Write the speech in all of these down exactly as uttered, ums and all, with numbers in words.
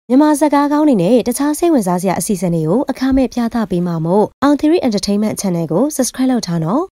မြန်မာစကားကောင်းတွေနဲ့တခြားစိတ်ဝင်စားစရာအစီအစဉ်တွေကိုအခမဲ့ပြသပေးမှာမို့ အောင်သီရိ Entertainment Channel ကို Subscribe လုပ်ထားနော်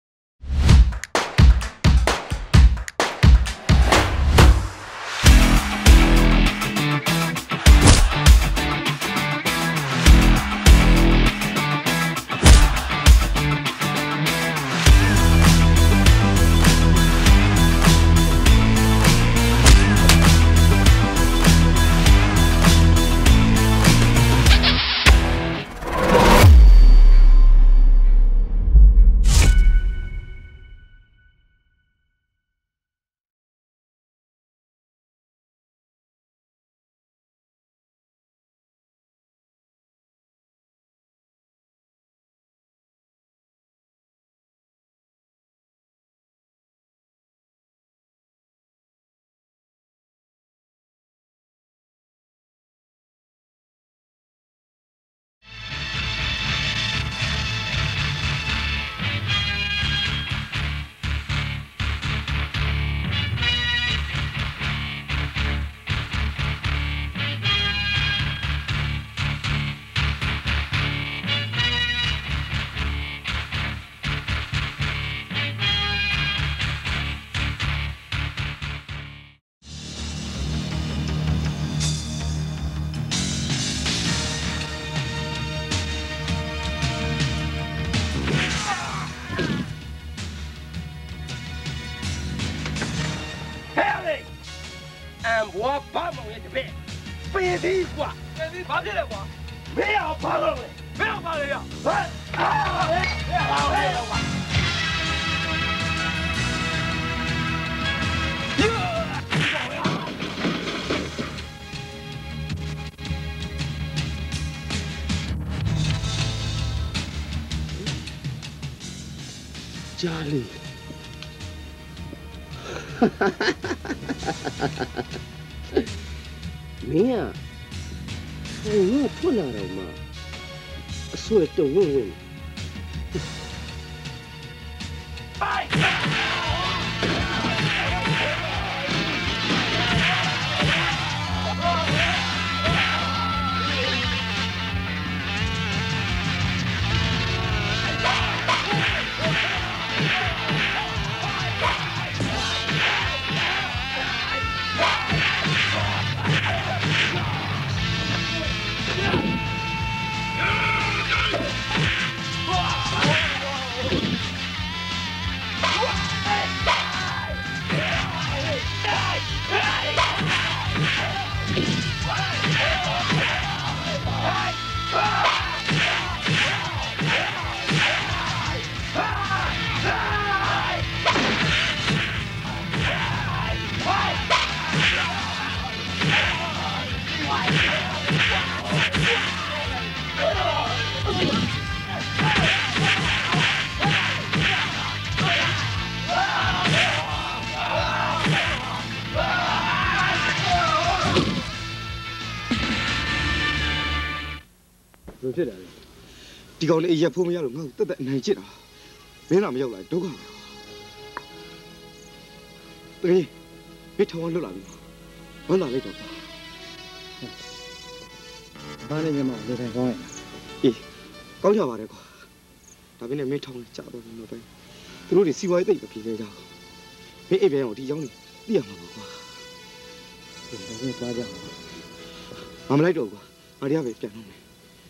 我爸爸也这边，别的瓜，别的怕谁了瓜？没有怕了没？没有怕谁呀？哎，啊，没有怕谁了瓜？ 家里。哈哈哈哈哈哈！没啊，我出来了嘛，所以都问问。哎！ဖြစ်တယ်ဒီကောင်လေးရက်ဖို့မရလို့ငါ့ကိုတက်တက်နိုင်ချစ်တာမင်းလာမရောက်လာဒုက္ခပဲတကယ်မင်းထောင်လွတ်လာပြီဝမ်းသာလိုက်တော့ဘာနဲ့ညမနေတိုင်းကောင်းရဲ့အေးကောင်းကြပါတယ်ကွာဒါပေမဲ့မင်းထောင်ကြာတော့ဘူးတော့ပဲသူတို့တွေစီဝါရေးတိတ်မပြေခဲ့ကြဘူးမင်းအိပ်ပြန်အောင်ဒီကြောင်းလေးသိရမှာပါကွာဒါနဲ့သွားကြအောင်မမလိုက်တော့ကွာငါတွေကပဲပြန်တော့မယ်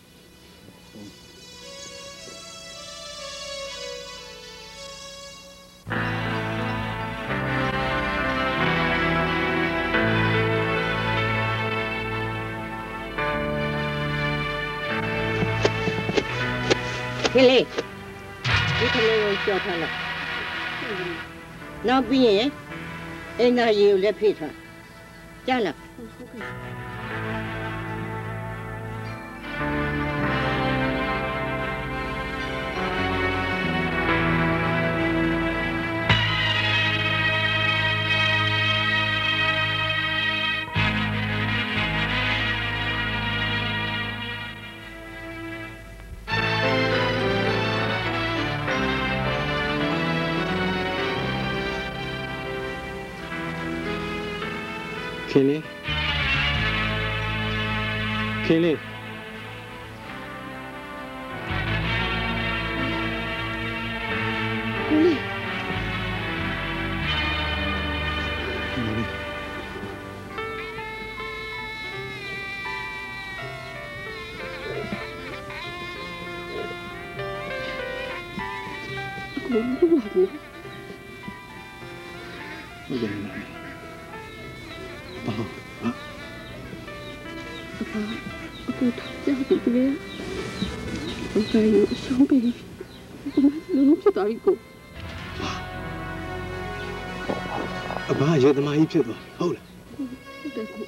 ခလေးဒီခလေးကိုကြောက်ထားလိုက်နောက်ပြီးရင်အိမ်သားရေကိုလည်းဖိထားကြားလားခင်လေးခင်လေးကိုလေးကိုလေးဘာလို့ဟုတ်တယ်နော်ဘာအခုထားကြပြီလေဘယ်လိုရှောင်းပြီဘာလို့ဖြစ်သွားပြီကိုအဘာရေသမားကြီးဖြစ်သွားဟုတ်လားဟုတ်တယ်ကို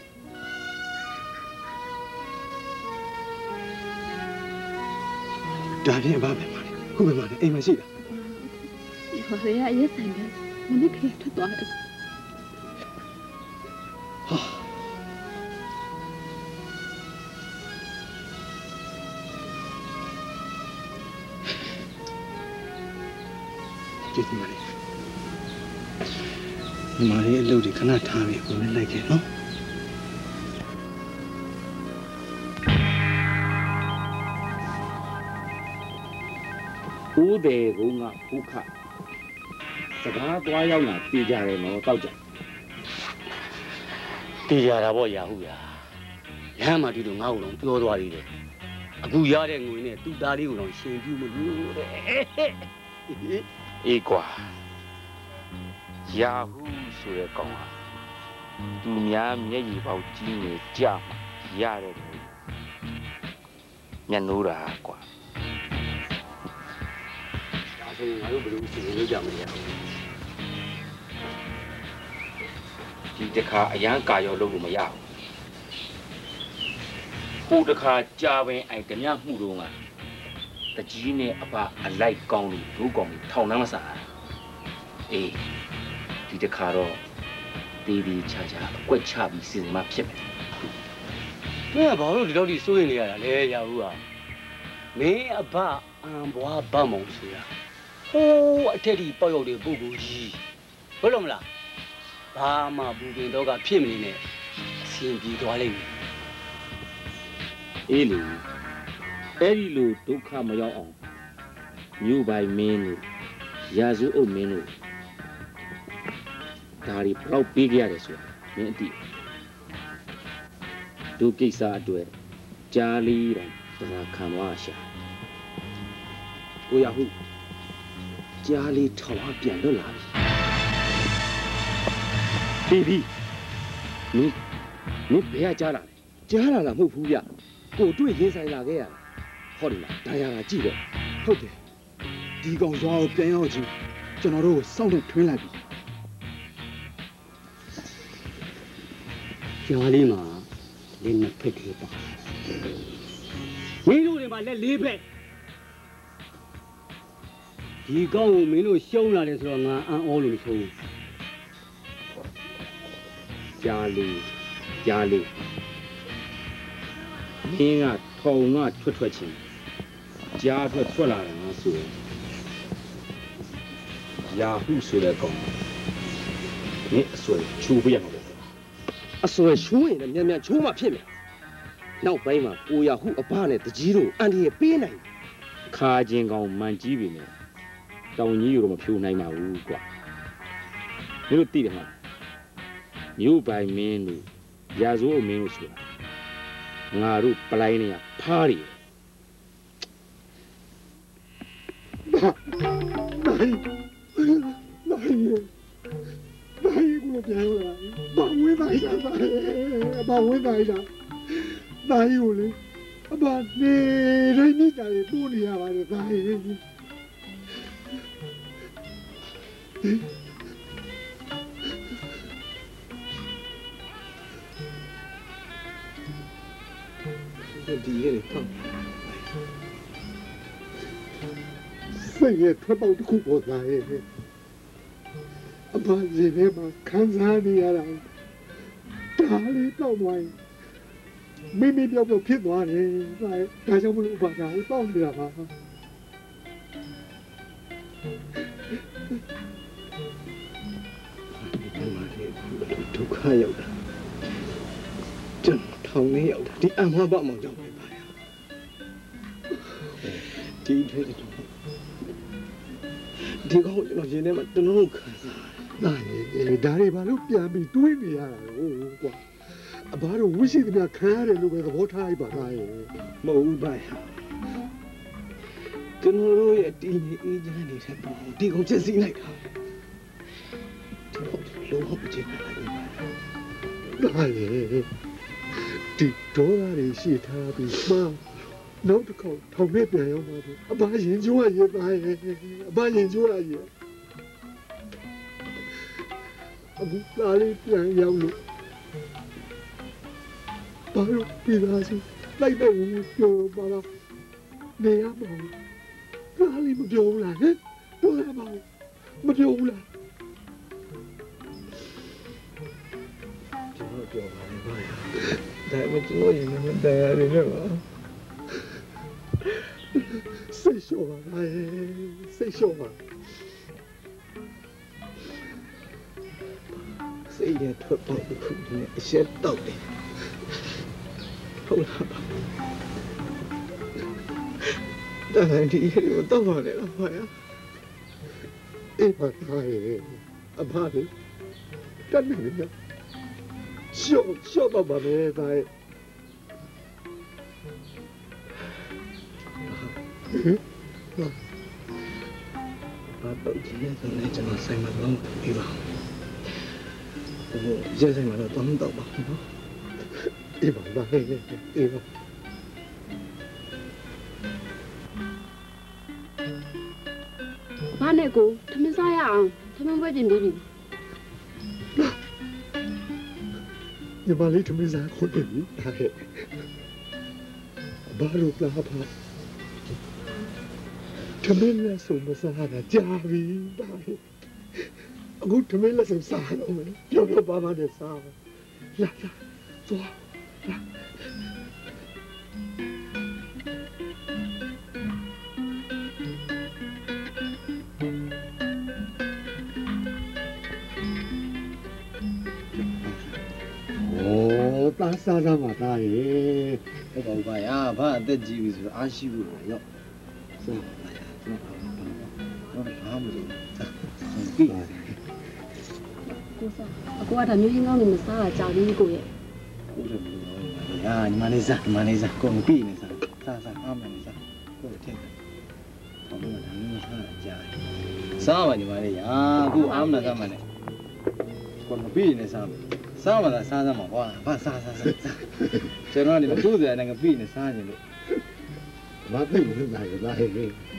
ဒါဖြင့်အဘာပဲမှာလေခုပဲမှာလေအိမ်မရှိလားဘာလဲအရက်ဆိုင်တယ်မနေ့ကထွက်သွားတယ်ဟာကျေးဇူးပါလေညီမလေးအလုပ်တွေခဏထားပြီးကိုယ်နဲ့လိုက်ခဲ့နော်ဦးတယ်ကငါဖုခစကားသွားရောက်လာပြေးကြတယ်နော်တောက်ကြပြေးကြတာပေါ့ရာဟုရာလမ်းမှာဒီလိုငါ့ကိုတော့ပြောသွားသေးတယ်အခုရတဲ့ငွေနဲ့သူ့သားလေးကိုတော့ရှင်ပြမလို့တဲ့အေးကွာရာဟုဆိုတဲ့ကောင်ဟာသူများမျက်ရည်ပေါက်ကြီးနေကြမှာရတဲ့ငွေညနိုးတာကွာဒါဆိုရင်ငါတို့ဘယ်လိုစီစဉ်လို့ကြမလဲဒီတစ်ခါအရန်ကာရောလုပ်လို့မရဘူးဟိုတစ်ခါကြာပင်အိုက်ဓမြမှုတော့ကတကြီးနဲ့အပအလိုက်ကောင်းလို့ဒုကောင်ကြီးထောင်နှမ်းမစားအေးဒီတစ်ခါတော့တေးသေးချာချာအကွက်ချပြီးစီစဉ်မှဖြစ်မယ်မင်းကဘာလို့ဒီလောက်ထိစိုးရိမ်နေရတာလဲရာဘူးကမင်းအဘအံဘွားဗတ်မုံဆိုတာဟိုးအထက်ကြီးပေါက်ရောက်တဲ့ပုဂ္ဂိုလ်ကြီးဟုတ်လို့မလားဘာမှဘူပင်တော့ကဖြစ်မနေနဲ့အစီရင်ပြေသွားလိမ့်မယ်အေးလေအဲ့ဒီလိုဒုက္ခမရောက်အောင်မြို့ပိုင်မင်းတို့ရာဇဝအုပ်မင်းတို့ဒါတွေဘလောက်ပေးကြရတယ်ဆိုတာမင်းအတိဒုကိစ္စအတွက်ကြားလေးတော့သာခံသွားရှာကိုရဟုကြားလေးထောင်အပြန်လွတ်လာပြီပြီမင်းမင်းဘယ်ကကြားလာလဲကြားလာလားမဟုတ်ဘူးဗျကိုတွေ့ရင်ဆိုင်လာခဲ့ရဟောဒီမှာဒါရတာကြည့်တော့ဟုတ်တယ်ဒီကောင်ရွာကိုပြန်ရောက်ချင်းကျွန်တော်တို့စောင့်နေထွင်းလိုက်ပြီကြားလေးမှာလက်နှစ်ဖက်သေးပါမင်းတို့တွေမှာလက်လေးဖက်ဒီကောင်ကိုမင်းတို့ရှုံးလာတယ်ဆိုတော့ငါအံ့ဩလို့မဆိုးဘူးကြားလေးကြားလေးမင်းကထောင်ကထွက်ထွက်ချင်းကြားထွက်ထွက်လာတယ်ငါဆိုရင်ရာဟုဆိုတဲ့ကောင်မင်းအစွဲချိုးပြရမှာပေါ့အစွဲချိုးရင်လည်းမြန်မြန်ချိုးမှဖြစ်မယ်နောက်ပိုင်းမှာကိုရာဟုအဘနဲ့တကြီးတို့အန်ဒီရဲ့ပေးနိုင်ခါချင်းကောင်မန်ကြီးပြီမယ်တောင်ကြီးကိုတော့မဖြိုနိုင်ပါဘူးကွာမင်းတို့သိတယ်မလားမြို့ပိုင်မင်းတို့ရာဇဝအုပ်မင်းတို့ဆိုတာငါတို့ပလိုင်းနေရဖားတယ်နိုင်နိုင်နိုင်ကိုပြောလာဘာဝဲနိုင်တာဘာဝဲနိုင်တာနိုင်ကိုလေအဘာနေရိုင်းနေတာလေပို့နေရပါတယ်နိုင်ဒီရဲ့တော့စိတ်ရဲ့ထွက်ပေါက်တစ်ခုပေါ်လာရဲ့အဘာကြီးနဲ့မှခံစားနေရတာဒါလေးတော့ဝိုင်းမိမိပြောပြောဖြစ်သွားတယ်ဒါဒါကြောင့်မလို့ဘာသာကိုတောင်းနေတာပါဒုက္ခရောက်တာကျွန်တော်ထောင်လေးရောက်တာဒီအမဘမောင်ကြောင့်ပဲပါရဒီထဲတော့ဒီကောင်ကျွန်တော်ရင်းထဲမှာတလုံးခံစားဒါလေဒါတွေဘာလို့ပြန်ပြီးတွေးနေရတာလို့ကွာအဘာတို့ဝိရှိသမျှခံရတယ်လို့ပဲသဘောထားလိုက်ပါသားရဲ့မဟုတ်ဘူးပါရကျွန်တော်တို့ရဲ့တီနေအေးချမ်းနေတဲ့ပုံဒီကောင်ချက်စီးလိုက်တာဒီလိုလုံးဝမချင်နိုင်ဘူးပါဒါလေဒီဒေါ်လာတွေရှိထားပြီးမှနောက်တစ်ခေါက်ထောင်နဲ့ပြန်ရောက်လာတယ်အဘရင်ကျိုးရရဲ့သားရဲ့အဘရင်ကျိုးရရဲ့အခုလာလေးပြန်ရောက်လို့ဘာလို့ပြည်သားစုလိုက်တော့ပြောပါလားနေရပါဘူးလာလေးမပြောဘူးလားဟဲ့ပြောရပါဘူးမပြောဘူးလားကျွန်တော်ပြောပါမယ်ဘာဒါမှကျွန်တော်ရင်မတရားရနေပါစိတ်လျှော့ပါလားစိတ်လျှော့ပါစိတ်ရထွက်ပေါက်တစ်ခုနဲ့အရှက်တောက်တယ်ဟုတ်လားဒါနဲ့ဒီရေကိုတော့ပါလေအဖေရအေးပါပါရဲ့အဖလေးတတ်နေတယ်ရှော့ရှော့ပါပါလေဒါရဲ့ဘာတော့ဒီနေ့ဆိုနေကျွန်တော်ဆိုင်မှာတော့ပြပါဟိုရဲဆိုင်မှာတော့တောင်းတော့ပါနော်အေးပါပါအေးပါဘာနဲ့ကိုထမင်းစားရအောင်ထမင်းပွဲတင်ပြီးပြီညီမလေးထမင်းစားခေါ်တယ်ဒါဟဲ့ဘာလို့လာပါထမင်းလက်စုံမစားတာကြာပြီဒါဟဲ့အခုထမင်းလက်စုံစားတော့မယ်ပြောပြောပါပါနဲ့စားလာလာသွားလာတာစားရမှာတာရေဟုတ်ပါဘူးဗျာဘာအသက်ကြီးပြီဆိုတော့အားရှိဘူးလားရော့စားပါဗျာကျွန်တော်ဘာဘာမလို့ပြီးကိုစားအကွာဒါမျိုးရင်းကောင်းနေမစားတာကြာပြီကိုရဲ့ကိုလည်းမလို့ဗျာညီမလေးစားညီမလေးစားကိုမပြီးနေစားစားစားအားမနေစားကိုလည်းထည့်တယ်ဘာလို့ဒါမျိုးစားတာကြာစားပါညီမလေးရာအခုအားမနာစားမှလည်းကိုမပြီးနေစားစားမလားစားစားမှာကွာဘာစားစားစားကျွန်တော်ကလည်းသူ့စရာနဲ့ငါပြီးနေစားနေလို့ဘာသိမလို့စားရလားဟဲ့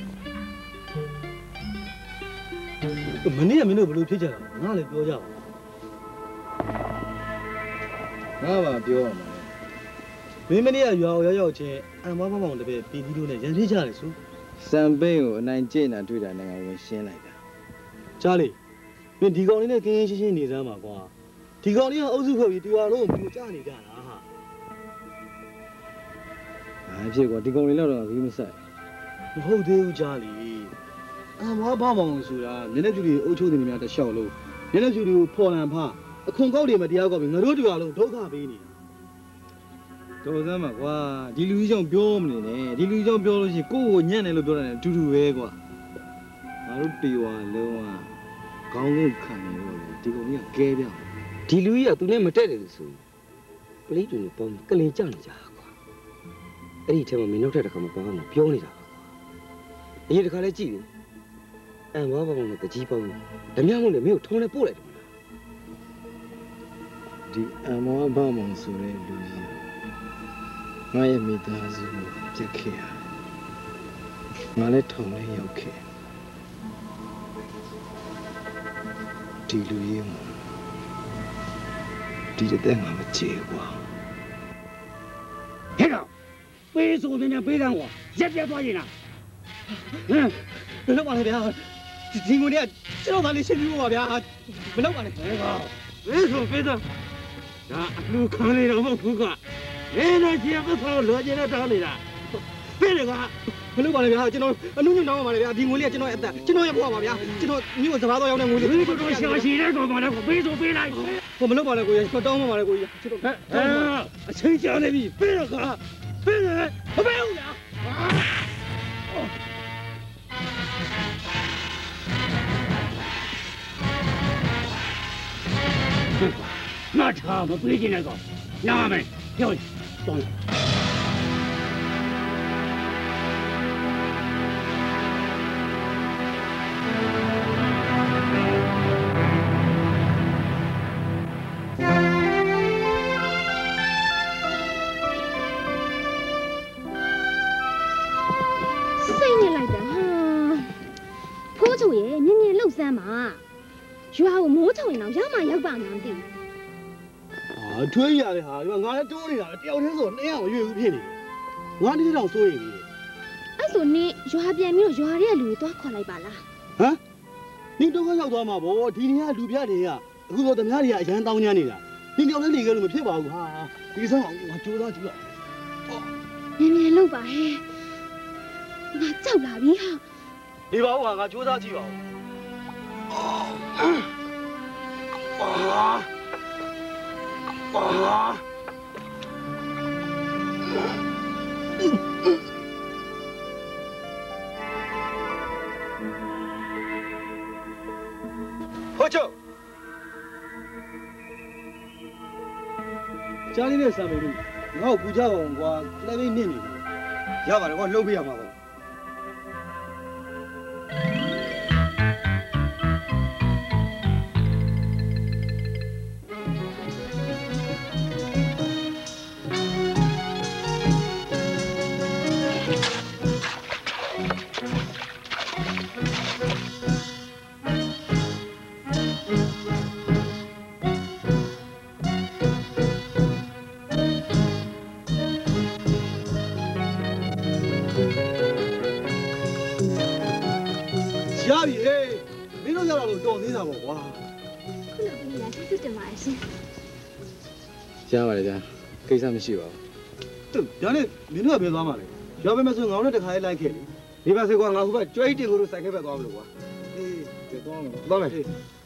မနေ့ကမင်းတို့ဘယ်လိုဖြစ်ကြတာငါလည်းပြောကြပါငါပါပြောရမှာမင်းမနေ့ကရွာရောက်ရောက်ချင်းအမမမောင်တပည့်ပြည်ပြီးလို့နဲ့ရန်ဖြစ်ကြတယ်ဆိုစံပိန်ကိုအနိုင်ကျင့်တာတွေ့တာနဲ့ငါဝင်ရှင်းလိုက်တာကြားလေမင်းဒီကောင်လေးနဲ့ကင်းရင်ရှင်းရှင်းနေစမ်းပါကွာဒီကောင်လေးကအုပ်စုဖွဲ့ပြီးတရားလုံးကိုကြားနေကြတာဟာဘာဖြစ်ကွာဒီကောင်လေးတော့ဘူးမဆိုင်မဟုတ်သေးဘူးကြားလေအမဘာမောင်ဆိုတာမျက်နှာကျူတွေအုပ်ချုပ်နေများတစ်လျှောက်လုံးမျက်နှာကျူတွေကိုဖော်လန်ဖအခွန်ကောက်တွေမတရားကောက်ပြီးငါတို့တရားလုံးဒုက္ခပေးနေတာတော်စမ်းပါကွာဒီလူကြီးကြောင့်ပြောမနေနဲ့ဒီလူကြီးကြောင့်ပြောလို့ရှိရင်ကိုယ့်ကိုညံ့တယ်လို့ပြောတယ်အတူတူပဲကွာငါတို့တရားလုံးကခေါင်းကိုခံနေတော့ဒီကောင်ကြီးကကဲပြဒီလူကြီးကသူနဲ့မတက်တယ်လို့ဆိုရင်ပလိတူနဲ့ပေါင်းကလင်ကြနေကြတာကွာအဲ့ဒီထဲမှာမင်းနောက်ထပ်တစ်ခါမှပေါင်းအောင်ပြောနေတာပါကွာအရင်တစ်ခါလဲကြည့်တယ်အမ်ဘာဘာနဲ့တကြီးပေါင်းဓမြမို့လည်းမင်းကိုထုံးလဲပို့လိုက်တယ်မလားဒီအမ်ဘာဘာမောင်ဆိုတဲ့လူကြီးငါရဲ့မိသားစုကိုပြစ်ခဲ့ရငါလည်းထုံးလဲရောက်ခဲ့ဒီလူကြီးကဒီတဲ့ငါမချေကွာဟဲ့ကောင်ပေးဆိုနေပေးကန်းကွာရက်ပြတ်သွားရင်လားဟမ်ဘယ်လိုပါလဲဗျာဒီငွေတွေကကျွန်တော်သားလေးရှင်းပြဖို့ပါဗျာမလုပ်ပါနဲ့ဟဲ့ကောင်ပေးဆိုပေးတော့ဒါအလူခံနေတော့မဟုတ်ဘူးကမင်းနဲ့ကြည့်မဆိုလောချင်တဲ့တောင်းနေတာပေးတယ်ကွာမလုပ်ပါနဲ့ဗျာကျွန်တော်အနုညွန့်တောင်းပါလေဗျာဒီငွေလေးကကျွန်တော်အသက်ကျွန်တော်ရဲ့ဘဝပါဗျာကျွန်တော်မြို့စဘာတော်ရောက်တဲ့ငွေလေးပေးဆိုတော့ရှာရှိတဲ့ကောင်ကလည်းပေးဆိုပေးလိုက်我们老板来过呀，说当我们来过呀，知道？ 哎，谁家的比别人好，别人我没有呀。那差不背进那个，那们跳去，装。 ရွာကိုမိုးချုံရင်တော့ရောက်မှရောက်ပါမှန်းသိအာထွေးရတယ်ဟာဒီမှာငါလည်းတိုးနေတာတယောက်တည်းဆိုနှစ်ယောက်မရွေဘူးဖြစ်နေတယ်ငါဒီတောင်စိုးရိမ်နေတယ်အဲ့ဆိုနင်းရွာပြန်ပြီးတော့ရွာရဲ့လူတွေသွားခေါ်လိုက်ပါလားဟမ်နင်းတော့ရောက်သွားမှာဗောဒီနေကလူပြတွေကအခုတော့ဓမြတွေကအရန်တောင်းညနေတာနင်းတယောက်တည်းနေကြလို့မဖြစ်ပါဘူးဟာဒီဆောင်ငါကြိုးစားကြည့်လိုက်မြင်မြင်လောက်ပါဟဲ့ငါကြောက်လာပြီဟာဒီပါဦးဟာငါကြိုးစားကြည့်ပါဦး啊啊！ 喝酒。家里那三百六，我不家我我那边念你，要不然我老不要嘛。ရပြီဟေးမင်းတို့ရောက်လာလို့တော်သေးတာပေါ့ကွာခုနကလည်းလက်စစ်တင်ပါရှင်ရပါတယ်ဗျာကိစ္စမရှိပါဘူးတူဒါနဲ့မင်းတို့ကဘယ်သွားမှာလဲရွာဘက်မှာဆိုငေါင်းနဲ့တခါလေးလိုက်ခဲ့လေဒီဘက်ဆိုကွာငါဟိုဘက်ကျွဲတင်ကိုလို့စိုက်ခဲ့ဘက်သွားမလို့ကွာအေးကဲသွားမယ်သွားမယ်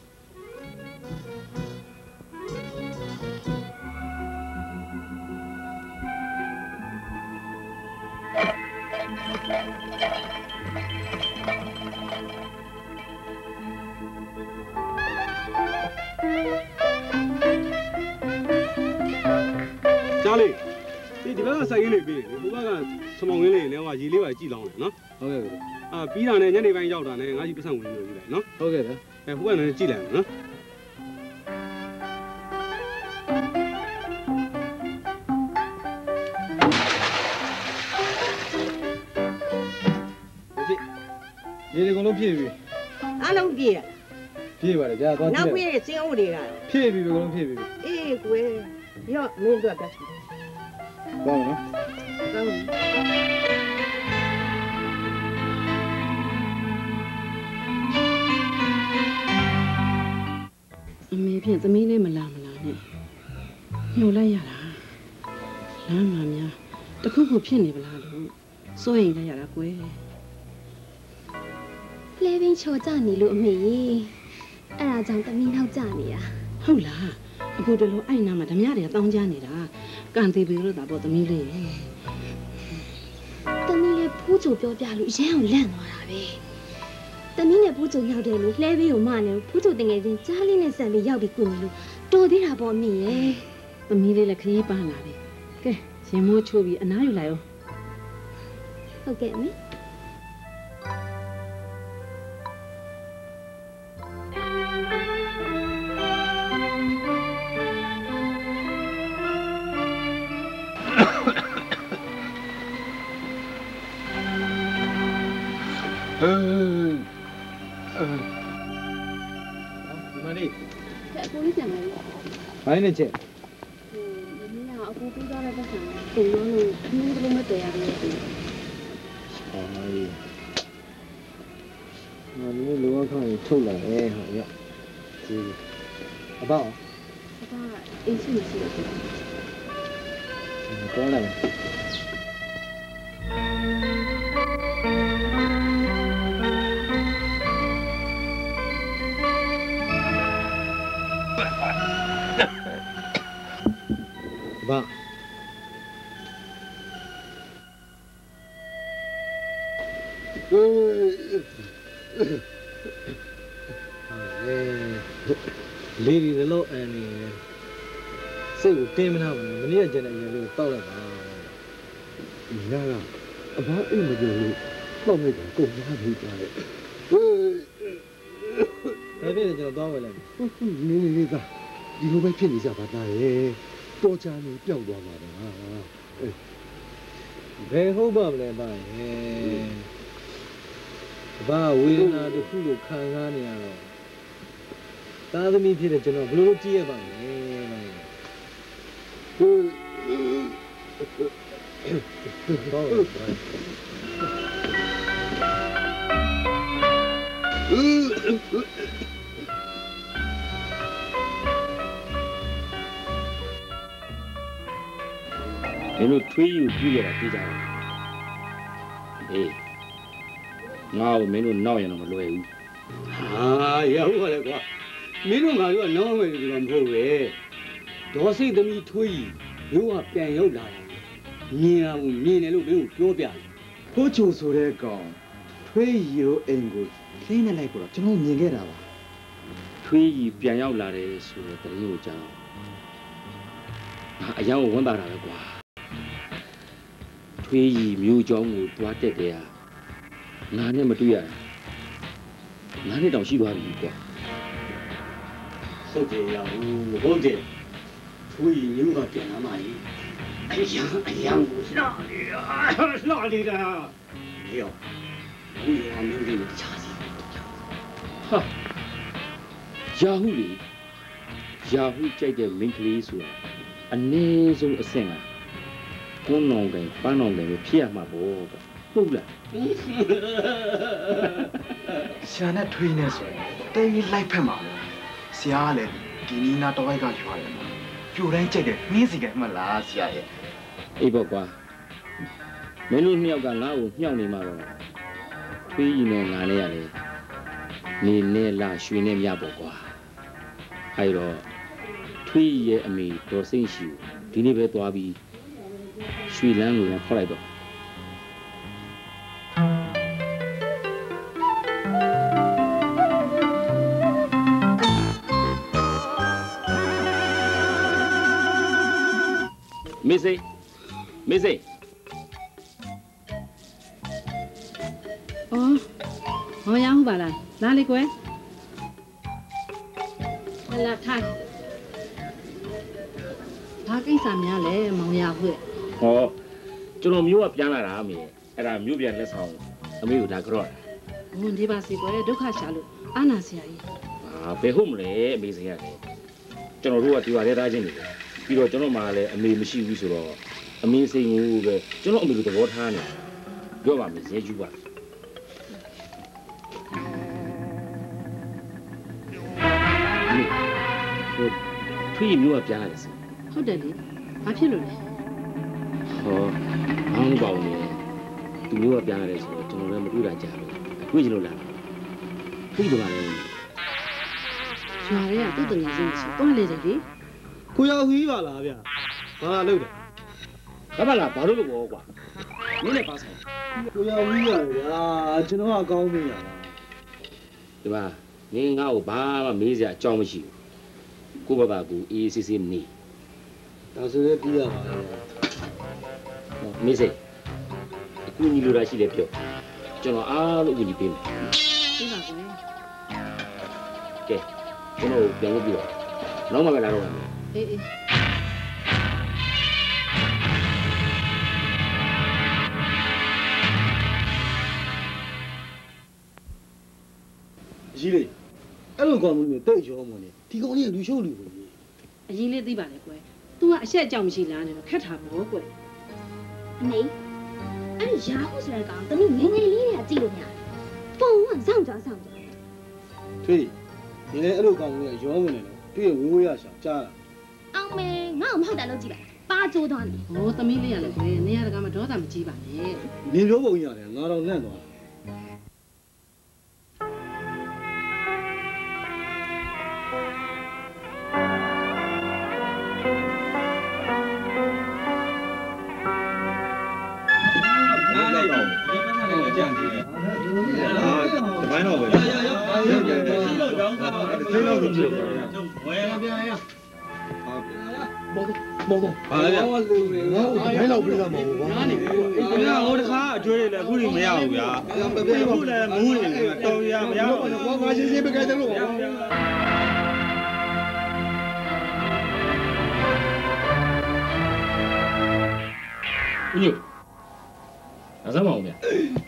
ကြားလေးဒီဒီဘက်ကစိုက်ရင်းလေးပြီးတယ်ဟိုဘက်ကချမောင်ရင်းလေးလည်းဟိုရေလေးပါကြည့်လောင်းတယ်နော်ဟုတ်ကဲ့အာပြီးတာနဲ့ညနေပိုင်းရောက်တာနဲ့ငါကြီးပတ်စံဝင်လို့ကြည့်လိုက်နော်ဟုတ်ကဲ့ဗျအဲဟိုဘက်လည်းကြည့်လိုက်နော်ဒီဒီကောင်လုံးပြည့်ပြီအားလုံးပြည့်ရပြည့်ပါတယ်ဗျာသွားကြည့်နောက်ပြည့်တဲ့စင်းဦးတွေကပြည့်ပြီကောင်လုံးပြည့်ပြီအေးကွယ်ရော့မင်းတို့ကပြတ်သွားမယ်နော်သွားမယ်အမေဖြင့်သမီးလေးမလာမလာနဲ့ညှို့လိုက်ရတာလမ်းမှာများတခုခုဖြစ်နေပလားလို့စိုးရိမ်လိုက်ရတာကွယ်လဲပင်ချော်ကြနေလို့အမေအဲ့ဒါကြောင့်သမီးနောက်ကျနေတာဟုတ်လားအခုတလို့အဲ့နာမှာဓမြတွေကတောင်းကြနေတာကန်သေးပြီလို့သာပေါ့သမီးလေးသမီးလေးဖူးချိုပြောပြလို့ရမ်းအောင်လန့်သွားတာပဲသမီးနဲ့ဖူးချိုရောက်တယ်လို့လဲပေးကိုမနဲ့ဖူးချိုတင်ငယ်ချင်းကြားလေးနဲ့ဆန်လေးရောက်ပြီးကုနေလို့တော်သေးတာပေါ့အမေရဲ့သမီးလေးလည်းခရီးပန်းလာပြီကဲရင်မိုးချိုးပြီးအနားယူလိုက်အောင်ဟုတ်ကဲ့အမေเออเออมาดิแต่กูนี่จังเลยไปเนี่ยเจ๊เออนี่อ่ะအကူပေးသွားတဲ့ပတ်စံကိုတုံလို့ခင်းကလေးမတည့်ရဘူးလေอ๋อငါလည်းလောကခံထုတ်လာတယ်ဟာရဒီအပေါ့အပေါ့အေးရှိရှိတယ်ကောင်းလာ Lady the law and say with Tim and Haven, many a generation told about about him. How many go have you tried? I didn't know Dawel. Nina, you may finish up at night. Don't tell me, don't go on. Very hope of them by Ba, we are the food of Kangania. The other meeting at General Blue Tea about You know, three you do it at the now, men will know you know the way. Ah, yeah, whatever. Men are no way to go away. Don't say to me, Twee, you are paying your life. Near me, a little bit, your Put you so they go. Twee you ain't good. Clean a labor, to know me get out. Three piano ladders with the new job. A young one that I go. Three new John would what they are. None of them None of them she was equal. So they are hold it. We knew what they are mine. A young, a young, not it. You are moving with Charlie. Ha! Yahoo! Yahoo checked the mentally so a nasal a singer. One on them, one on them, Pierre my boy. Hula. Shana Tweeners, they like Pema. Siale, Guinea to I got you. You ain't check it, music at Malasia. Ebogua. Menu Nioga now, young Maro. Three men are nearly. Ni ne la Shuine Yabogua. I wrote three year me to sing you. Deliver to Abi. Shui Lang and Colorado. Missy, Missy. Oh, oh, young Bala, Lalique. Well, time. Talking some yale, Moya. Oh, John, you are piano army, and I'm Nubian less home. A mule that grow. Mundibasi, Duka Shalu, Anasia. Ah, Behumle, Missy. John, what you are reading. You know, John Male, a me machine whistle, a missing move, John only with the water. Go on, Miss Edgewa. Three new pianos. How did it? I feel it. Oh, I'm going to new pianos to remember who I jam. Which no land. Who do I? Maria, do the reasons. Don't let it. Kuya Viva Lavia. Ah, look. Kabala, Baru Boga. Mille pass. Kuya Viva, ah, Genoa Gomia. Diba, Ning out Baba Mizia, Jomishi. Kubabagu, E C C me. That's a dear. Missy. The Queen Lurashi Lepio. General all will be him. Okay, you know, there will be no more. Eh, Gilly, I don't come with take your money. Take only a show you. A yearly the Balique. Do I said Jamshi land and a cat have more way? Nay, and Yahoo's like on the meaning of Zilla. For one sound or something. Three, you never come with your money. Do you woo us, Jara? Oh, man, now I'm not allowed to. Bajo done. Oh, the million near the Gamadota Chiba. Nilo, not on that one. ကြံသေးတယ်အာဒီပိုင်းတော့ပဲရရရလောက်တော့သိလောက်ကြည့်ဝယ်မပြန်ရဘောဘောဘောဘာလဲဘောလူတွေငါ့ကိုဘယ်လောက်ပြလာမှာဘောငါနေဘူးခင်ဗျာဟိုတခါအကျွေးတွေလည်းအခုကြီးမရဘူးဗျာအခုလည်းမူးနေတယ်တော်ရမရဘူးဘောငါရှင်းရှင်းပြခဲ့တယ်လို့ဦးညိုအစမ်းမအောင်ဗျာ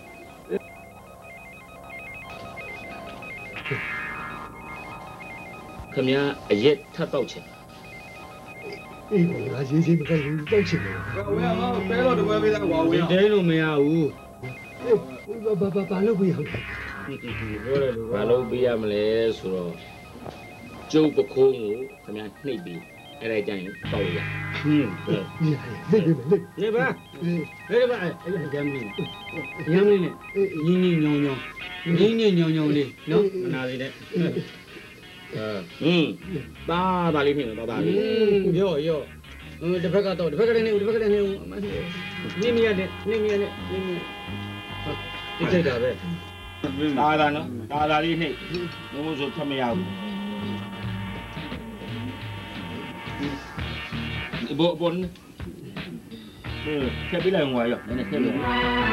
ခင်ဗျာအရက်ထပ်တော့ချင်အေးငါရှင်းရှင်းပြခဲ့တယ်တောက်ချင်တယ်ဝယ်အောင်ပဲတော့တပွဲပေးသားကွာဝယ်အောင်တဲလို့မရဘူးဘာဘာဘာလုပ်ပြရလဲပြောတယ်လို့ဘာလုပ်ပေးရမလဲဆိုတော့ကျုပ်ပခိုးကိုခင်ဗျာနှိပ်ပြီးအဲ့ဒါကြရင်တောက်ရဟင်းလက်ပြမယ်လက်နေပါနေပါအဲ့ဒါကြမ်းမင်းရမ်းမင်းနဲ့ညင်းညင်းညောင်ညောင်ညင်းညင်းညောင်ညောင်လေးနော်မနာသေးတဲ့အဲဟင်းပါပါလေးဖြစ်တော့ပါလေးရော့ရော့တစ်ဖက်ကတော့တစ်ဖက်ကလည်းနေဦးတစ်ဖက်ကလည်းနေဦးနေမရတဲ့နေမရတဲ့နေမရတိကျတာပဲဒါသာနော်ဒါသာလေးနှိပ်ဘုံဆိုဖတ်မရဘူးဘောဘောเออแค่ไปไล่งวยอ่ะเนี่ยแค่เลย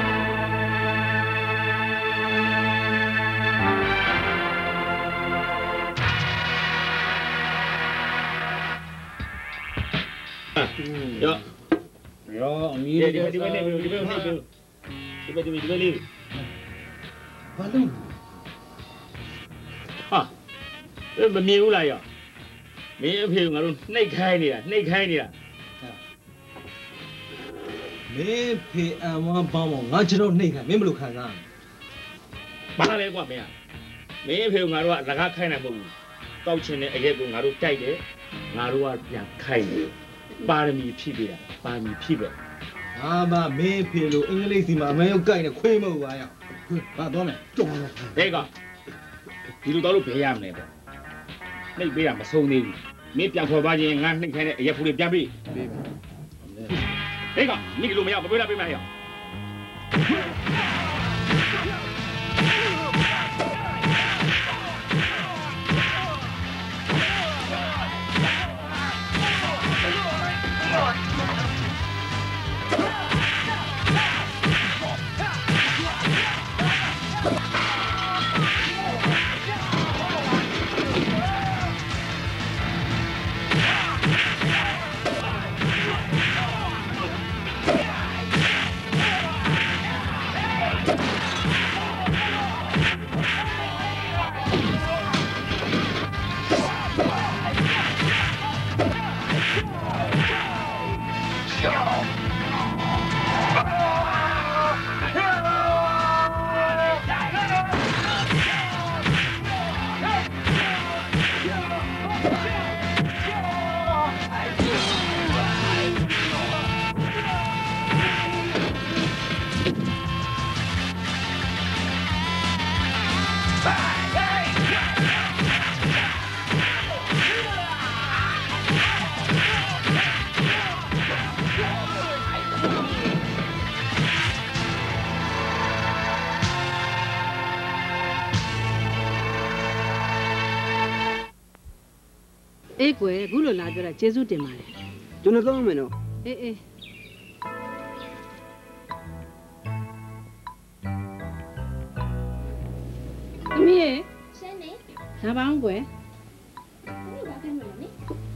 เยอะเยอะมีดิดิไปดิไปดิไปดิไปดิไปดิไปดิဘာလို့ဟာเอ้ยမမြင်ဘူးလားရောမင်းအဖေငါတို့နှိပ်ခိုင်းနေတာနှိပ်ခိုင်းနေတာမင်းဖေအံဝမ်းပေါင်းငါကျွန်တော်နှိပ်ခိုင်းမင်းဘယ်လိုခံစားဘာလဲကွာမင်းမင်းအဖေငါတို့ကလကားခိုင်းနိုင်မဟုတ်ဘူးတောက်ချင်တဲ့အရက်ကိုငါတို့တိုက်တယ်ငါတို့ကပြန်ခိုင်းတယ်ပါရမီဖြည့်ပေးတာပါရမီဖြည့်ပဲဟာမမင်းဖေလို့အင်္ဂလိပ်စီမှာအမဲရောက်ကြိုက်နေခွေးမဟုတ်ပါရောက်ဘာသွားမယ်ကြောက်တော့ဟဲ့ကဒီလိုတော့လို့ဘယ်ရမလဲပေါ့နှိပ်ပေးတာမဆုံးသေးဘူးမင်းပြန်ခေါ်ပါချင်းငါနှိပ်ခိုင်းတဲ့အရက်ဖူးလေးပြန်ပေးပေးမယ်ဟဲ့ကမင်းဒီလိုမရမပေးလားပေးမရအေးကွယ်အခုလိုလာပြောတာကျေးဇူးတင်ပါတယ်ကျွန်တော်တော့မယ်နော်အေးအေးသမီးရေရှင်းနေလာပါအောင်ကွယ်သမီးဘာခိုင်းမလဲနိ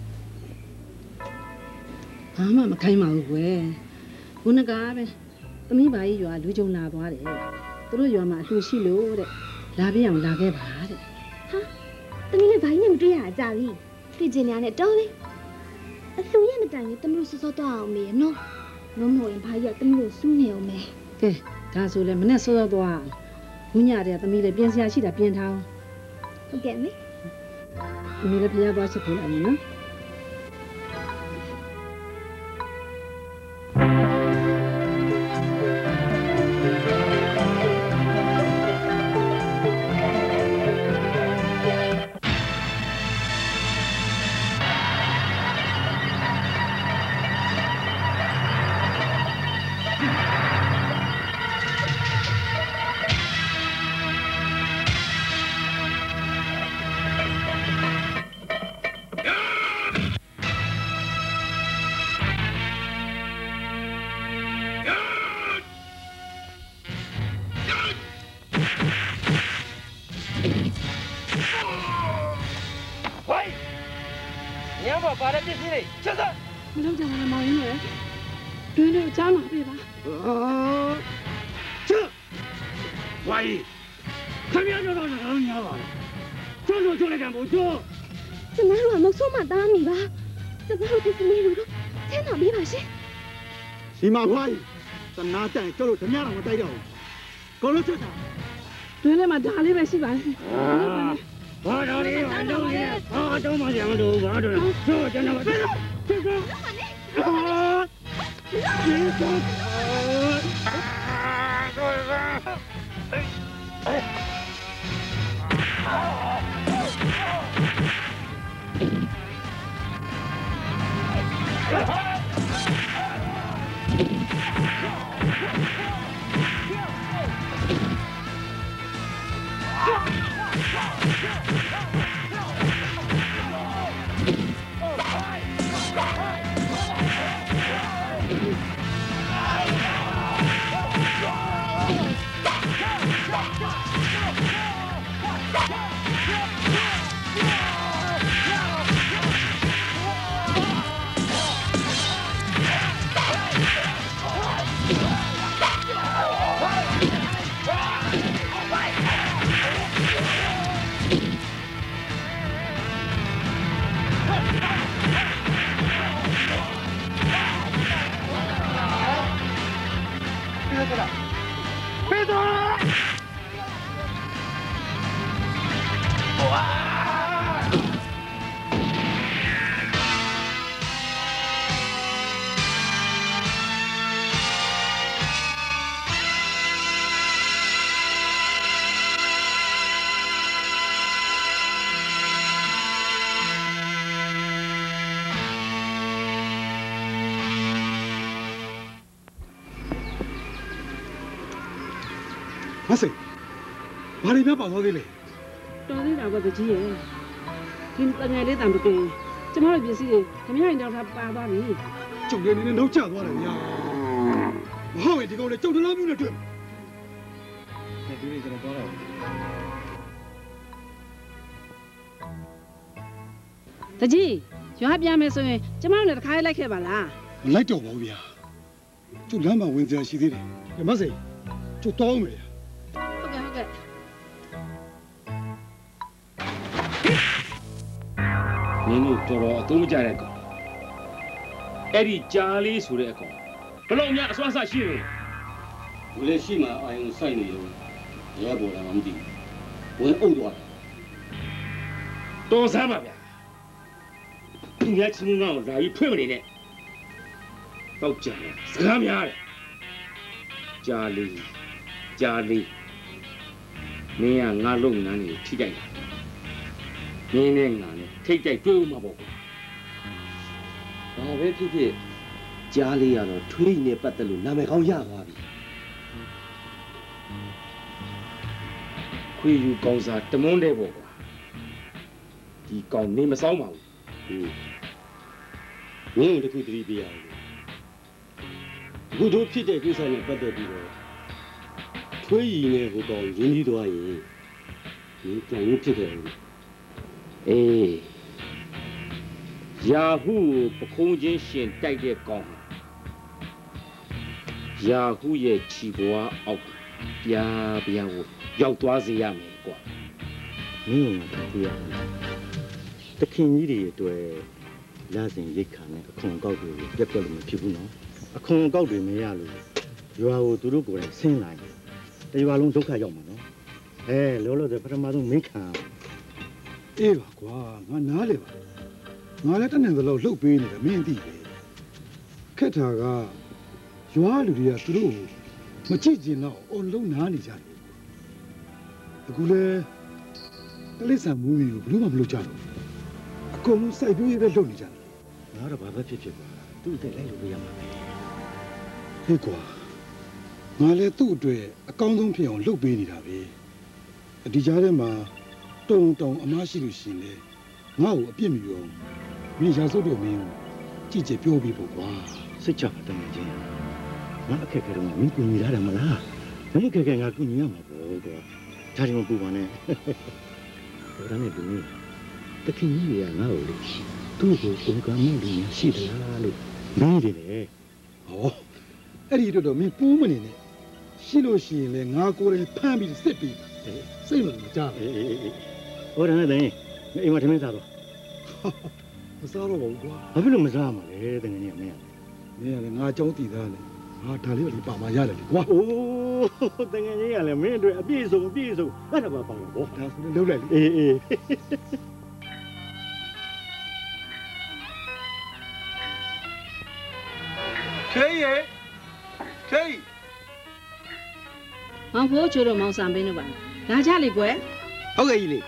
ဘာမှမခိုင်းပါဘူးကွယ်ဘုန်းကားပဲသမီးဘာကြီးရွာလူကြုံလာသွားတယ်သူတို့ရွာမှာအလှရှိလို့တဲ့လာပြအောင်လာခဲ့ပါတဲ့ဟာသမီးလည်းဘာကြီးနဲ့မတွေ့ရကြပြီဖြစ်ကျင်နေနဲ့တော်လေအလှရမတိုင်ရင်သမီးတို့စောစောတော့အောင်မေနော်မမဟုတ်ရင်ဘာကြီးကသမီးတို့စူးနေအောင်မေကဲဒါဆိုလဲမနဲ့စောစောတော့ဘုညတဲ့သမီးလည်းပြင်စရာရှိတာပြင်ထားဟုတ်ကဲ့မေသမီးလည်းပြရသွားချက်ဖို့လာမယ်နော်လေးချက်စားမလုပ်ကြပါနဲ့မောင်ရင်းရဲ့တွင်းလေးကိုကြားလာပြီပါချက်ဝိုင်းခမရတော့တော့တော့ညာပါကျွတ်လို့ကျွတ်လိုက်ကံဘူးကျွတ်ကျမတို့ကမဆုံးမသားမိပါကျမတို့ဒီစမေးလို့ဆင်းလာပြီးပါရှင်ဒီမှာခွားတနာတန်ကျုပ်တို့ဓမြတော်မတိုက်တော့ဘူးကိုလို့ချက်တာတွင်းလေးမှာဒါလေးပဲရှိပါလေဘာတော်လေးဘာတော်လေးဘာတော့မှရမလို့ဘာတော်လဲကျွတ်ကျွန်တော်ကျွတ်ကျွတ်ကျွတ်အာဒီတော့မစိဘာတွေများပေါသွားသေးလဲတော်သေးတာကတကြီးရဲ့ဒီတငယ်လေးတံပကင်းကျမတို့ပစ္စည်းတွေဓမြရင်တောက်ထားပါသွားပြီကျုပ်လည်းနည်းနည်းနှုတ်ချသွားတယ်ဗျာမဟုတ်ရင်ဒီကောင်လည်းကျုပ်တလားမျိုးနဲ့တွေ့တယ်ဒီနေ့ကျွန်တော်သွားတော့တကြီးရွာပြန်မယ်ဆိုရင်ကျမတို့လည်းတစ်ခါလိုက်ခဲ့ပါလားလိုက်တော့ပါဗျာကျုပ်လမ်းမှာဝင်စရာရှိသေးတယ်မစိကျုပ်တောင်းမယ်ဟုတ်ကဲ့ဟုတ်ကဲ့မင်းတို့တော်တော်အသုံးမကျတဲ့ကောင်အဲ့ဒီကြားလေးဆိုတဲ့အကောင်ဘလို့များအစွမ်းဆရှိလို့ဘယ်လိုရှိမှအာယုံစိုက်နေလို့ရဲပေါ်လာမှမသိဘူးဝင်အုပ်သွားတယ်တော်စမ်းပါဗျာသူများချင်းကောင်လာပြီးဖွင့်မနေနဲ့တောက်ကြတယ်စကားများတယ်ကြားလေးကြားလေးမင်းကငါလုံငန်းနေထိတိုက်တာမင်းနဲ့ငါနဲ့ထိတ်တိုက်တွေ့ဦးမှာပေါ့ကွာဘာပဲဖြစ်ဖြစ်ကြားလေးရတော့ထွေးနဲ့ပတ်သက်လို့နာမည်ကောင်းရသွားပြီခွေယူကောင်စားတမွန်းတဲ့ပေါ့ကွာဒီကောင်နေမဆောင်ပါဘူးဟင်းမင်းတို့တခုတတိပြရအောင်အခုတို့ဖြစ်တဲ့ကိစ္စနဲ့ပတ်သက်ပြီးတော့ထွေးရည်နဲ့ဟိုကောင်ရင်းနှီးသွားရင်ဒီကြံရင်းဖြစ်ခဲ့တယ်အေးယာဟုကိုပခုံးချင်းရှင်တိုက်တဲ့ကောင်ယာဟုရဲ့ခြီပွားအောက်ပြားပြားကိုရောက်သွားစေရမယ်ကွာမင်းကတည်းကတခင်ကြီးတွေအတွက်လမ်းစဉ်ရိတ်ခါနဲ့အခွန်ကောက်တွေပြက်ပြက်လို့မဖြစ်ဘူးနော်အခွန်ကောက်တွေမရလို့ရွာကိုသူတို့ကိုယ်တိုင်ဆင်းလာတယ်တရွာလုံးဒုက္ခရောက်မှာနော်အဲလောလောဆယ်ပထမဆုံးမင်းခံအေးပါကွာငါနားလေပါငါလည်းတနေ့ကလေးလှုပ်ပေးနေတယ်မင်းသိတယ်ခက်တာကရွာလူတွေကသူတို့မကြည့်ကျင်တော့အလုံးနားနေကြတယ်အခုလေတလိဆန်မူးကြီးကိုဘယ်လိုမှမလုပ်ကြဘူးအကုန်လုံးစိုက်ပြိုးရတဲ့လုပ်နေကြတယ်ငါတော့ဘာပဲဖြစ်ဖြစ်ပါသူ့အသက်လိုက်လို့ရမှာပဲဟေ့ကွာငါလည်းသူ့အတွက်အကောင်းဆုံးဖြစ်အောင်လုပ်ပေးနေတာပဲဒီကြားထဲမှာတုံတုံအမားရှိလို့ရှိရင်လေငါ့ကိုအပြစ်မယူအောင်မင်းရာစုပ်တော့မင်းကိုကြည့်ကြပြောပြီးပေါ့ကွာစိတ်ချပါတမန်ချင်းငါအခက်ခဲတော့မင်းကူညီရတယ်မလားမင်းအခက်ခဲငါကူညီရမှာပေါ့ကွာဒါကြောင့်ပူပါနဲ့ဒါနဲ့လူမျိုးတခင်ကြီးတွေကငါ့ကိုလေသူ့ကိုကိုကမှုတွေရှိသလားလို့မင်းတွေလေဟောအဲ့ဒီတော့မင်းပူးမနေနဲ့ရှိလို့ရှိရင်လေငါကိုယ်တိုင်ဖမ်းပြီးစစ်ပြီးစိတ်မလို့ကြားအေးအေးအေးဟောတယ်နဲ့တင်းအိမ်မှာထမင်းစားတော့မစားတော့ဘူးကွာဘာဖြစ်လို့မစားမှာလဲတကယ်ကြီးမင်းမင်းကလည်းငါအကြောင်းတည်သားတယ်ငါဒါလေးကိုပါမရတယ်လေကွာအိုးတကယ်ကြီးကလည်းမင်းတို့အပြည့်စုံအပြည့်စုံအဲ့ဒါပါပါတော့ဘောဒါဆိုလည်းလုံးလိုက်လေအေးအေးခေးရေခေးမောင်ဖိုးချိုးတော့မောင်စံပင်းတို့ပါလာကြလေကွယ်ဟုတ်ကဲ့ကြီးလေ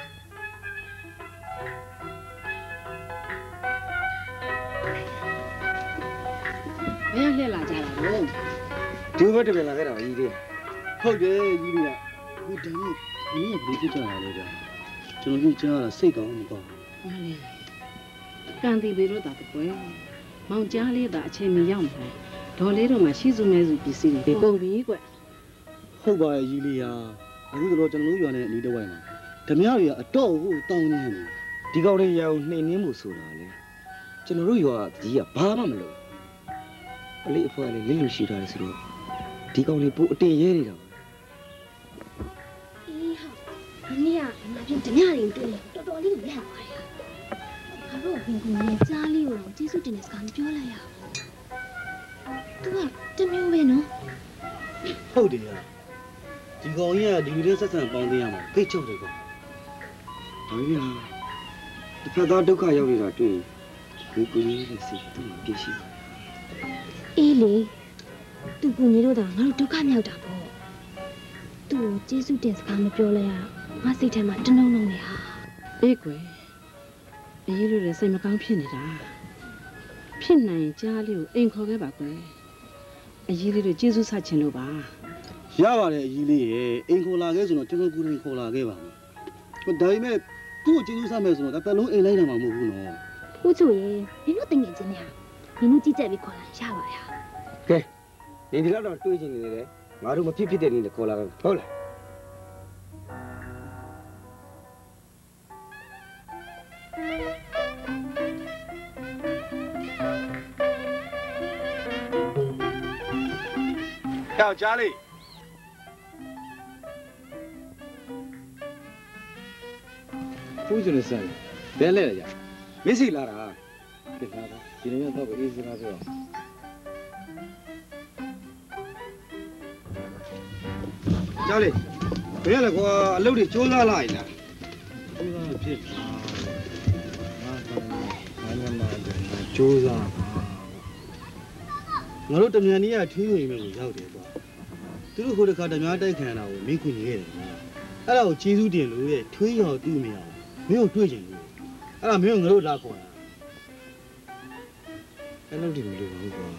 ဘယ်လှည့်လာကြတာတော့ဒီဘက်တပြန်လာခဲ့တာကြီးလေးဟုတ်တယ်ကြီးလေးကဟိုတန်းကြီးအင်းကဘယ်ဖြစ်ကြတာလဲကြာကျွန်တော်တို့ကြားတာစိတ်ကောင်းမကောင်းမှန်လေကန်တီဘေတို့တာကွယ်မောင်ကြားလေးတာအချိန်မရောက်မှာဒေါ်လေးတို့မှာရှိစုမဲစုပစ္စည်းတွေကုန်ပြီကွဟုတ်ပါရဲ့ကြီးလေးဟာအခုတော့ကျွန်တော်တို့ရွာနဲ့အနီးတစ်ဝိုက်မှာဓမြတွေကအတော့ကိုတောင်းနေတယ်ဒီကောင်လေးရအောင်နှိမ်နှင်းမှုဆိုတာလေကျွန်တော်တို့ရွာကြီးကဘာမှမလုပ်အလေးအဖွဲလေးလစ်လူရှိတာလေဆိုတော့ဒီကောင်လေးပိုအတင်ရဲနေတာအေးဟာအနည်းကငါပြင်ဓမြတွေတွေ့နေတော်တော်လေးကိုလက်ပါရငါတို့ဘင်ကူနဲ့ကြားလေးကိုတော့ကျေးဇူးတင်တဲ့စကားပြောလိုက်ရအောင်သူကတမျိုးပဲနော်ဟုတ်တယ်ဒီကောင်ကြီးကဒီလိုဆက်ဆံပေါင်းသိရမှာဖိတ်ချုပ်တယ်ကွာဒါကြီးလားတစ်ဖက်သားဒုက္ခရောက်နေတာတွေ့ရင်ကိုကိုကြီးရဲ့စိတ်သူ့မှာပြည့်ရှိတယ်အေးလေသူကူညီလို့တော့ငါတို့ဒုက္ခမြောက်တာပေါ့သူ့ကိုကျေးဇူးတင်စကားမပြောလဲရတော့ငါစိတ်ထဲမှာတနှုံနှုံနေဟာအေးကွယ်အရေးလို့လည်းစိတ်မကောင်းဖြစ်နေတာဖြစ်နိုင်ကြားလေးကိုအိမ်ခေါ်ခဲ့ပါကွယ်အရေးလေးတို့ကျေးဇူးဆက်ခြင်းလို့ပါရပါတယ်အကြီးလေးရေအိမ်ခေါ်လာခဲ့ဆိုတော့ကျွန်တော်ကူရင်ခေါ်လာခဲ့ပါမယ်ဟိုဒါပေမဲ့သူ့ကိုကျေးဇူးဆက်မယ်ဆိုတော့ဒါတလုံးအိမ်လိုက်နိုင်မှာမဟုတ်ဘူးနော်ဦးချိုရေနင်တို့တင်ငယ်ချင်းများနင်တို့ကြည့်ကြပြီးခေါ်လာရပါရကဲနေဒီလောက်တော့တွေးချင်နေတယ်ငါတို့မဖြစ်ဖြစ်တဲ့နေနဲ့ခေါ်လာတော့ဟုတ်လားယောက်ကြားလေးဖူးချင်နေစမ်းဘယ်လဲရမစ္စည်းလာတာကဲလာတော့ဒီနေ့တော့အေးစရာဆိုတော့ကြားလေးဘယ်လဲကွာအလုပ်တွေကျိုးစားလာရင်လားကျိုးစားဖြစ်တာငါကငါကကျိုးစားငါတို့တမြန်ကြီးကထွေးဝင်မဲ့ကိုရောက်တယ်ကွာသူတို့ခိုးတစ်ခါတများတိုက်ခံတာကိုမင်းခွင့်ခဲ့တယ်ကွာအဲ့ဒါကိုကျေးဇူးတင်လို့ရဲ့ထွေးရောတူမရအောင်မင်းကိုတွေ့ချင်လို့အဲ့ဒါမင်းကိုငါတို့လာခေါ်တာအဲ့လိုတည်းမလို့ဘူးကွာ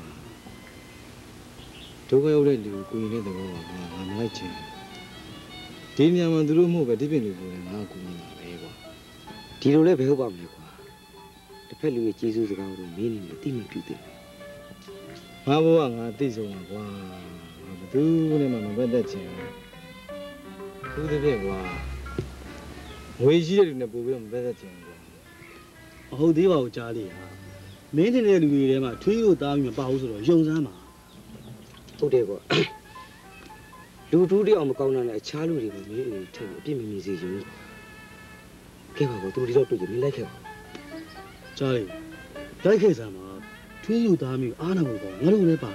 ဒုက္ခရောက်တဲ့လူကိုကိုရင်တဲ့သဘောပါကွာငါမလိုက်ချင်ဒီညမှာသူတို့မဟုတ်ပဲဒီပြင်လူကိုလည်းငါကူနေတာပဲကွာဒီလိုလည်းဘယ်ဟုတ်ပါမလဲကွာတစ်ဖက်လူရဲ့ကျေးဇူးစကားကိုမင်းနေအတိမပြုသေးဘူးငါဘဝငါသိဆုံးပါကွာငါဘယ်သူနဲ့မှမပတ်သက်ချင်ဘူးသူတစ်ပြက်ကွာငွေရှိတဲ့လူနဲ့ပို့ပြီးတော့မပတ်သက်ချင်ဘူးကွာအဟုတ်သေးပါဘူးကြားလေးဟာမင်းတင်တဲ့လူတွေထဲမှာထွေးလို့သားပြီးမပါဘူးဆိုတော့ယုံစမ်းပါဟုတ်တယ်ကွာလူတူးတယောက်မကောင်းတာနဲ့အခြားလူတွေကိုမင်းအနေထည့်ပြီးအပြစ်မမြင်စေချင်ဘူးကဲပါကွာသူတို့တော့တွေ့ကြမင်းလိုက်ခဲ့ပါကြားလေးလိုက်ခဲ့စမ်းပါထွေးလို့သားမျိုးအားနာဖို့ပေါ့ငါတို့လည်းပါ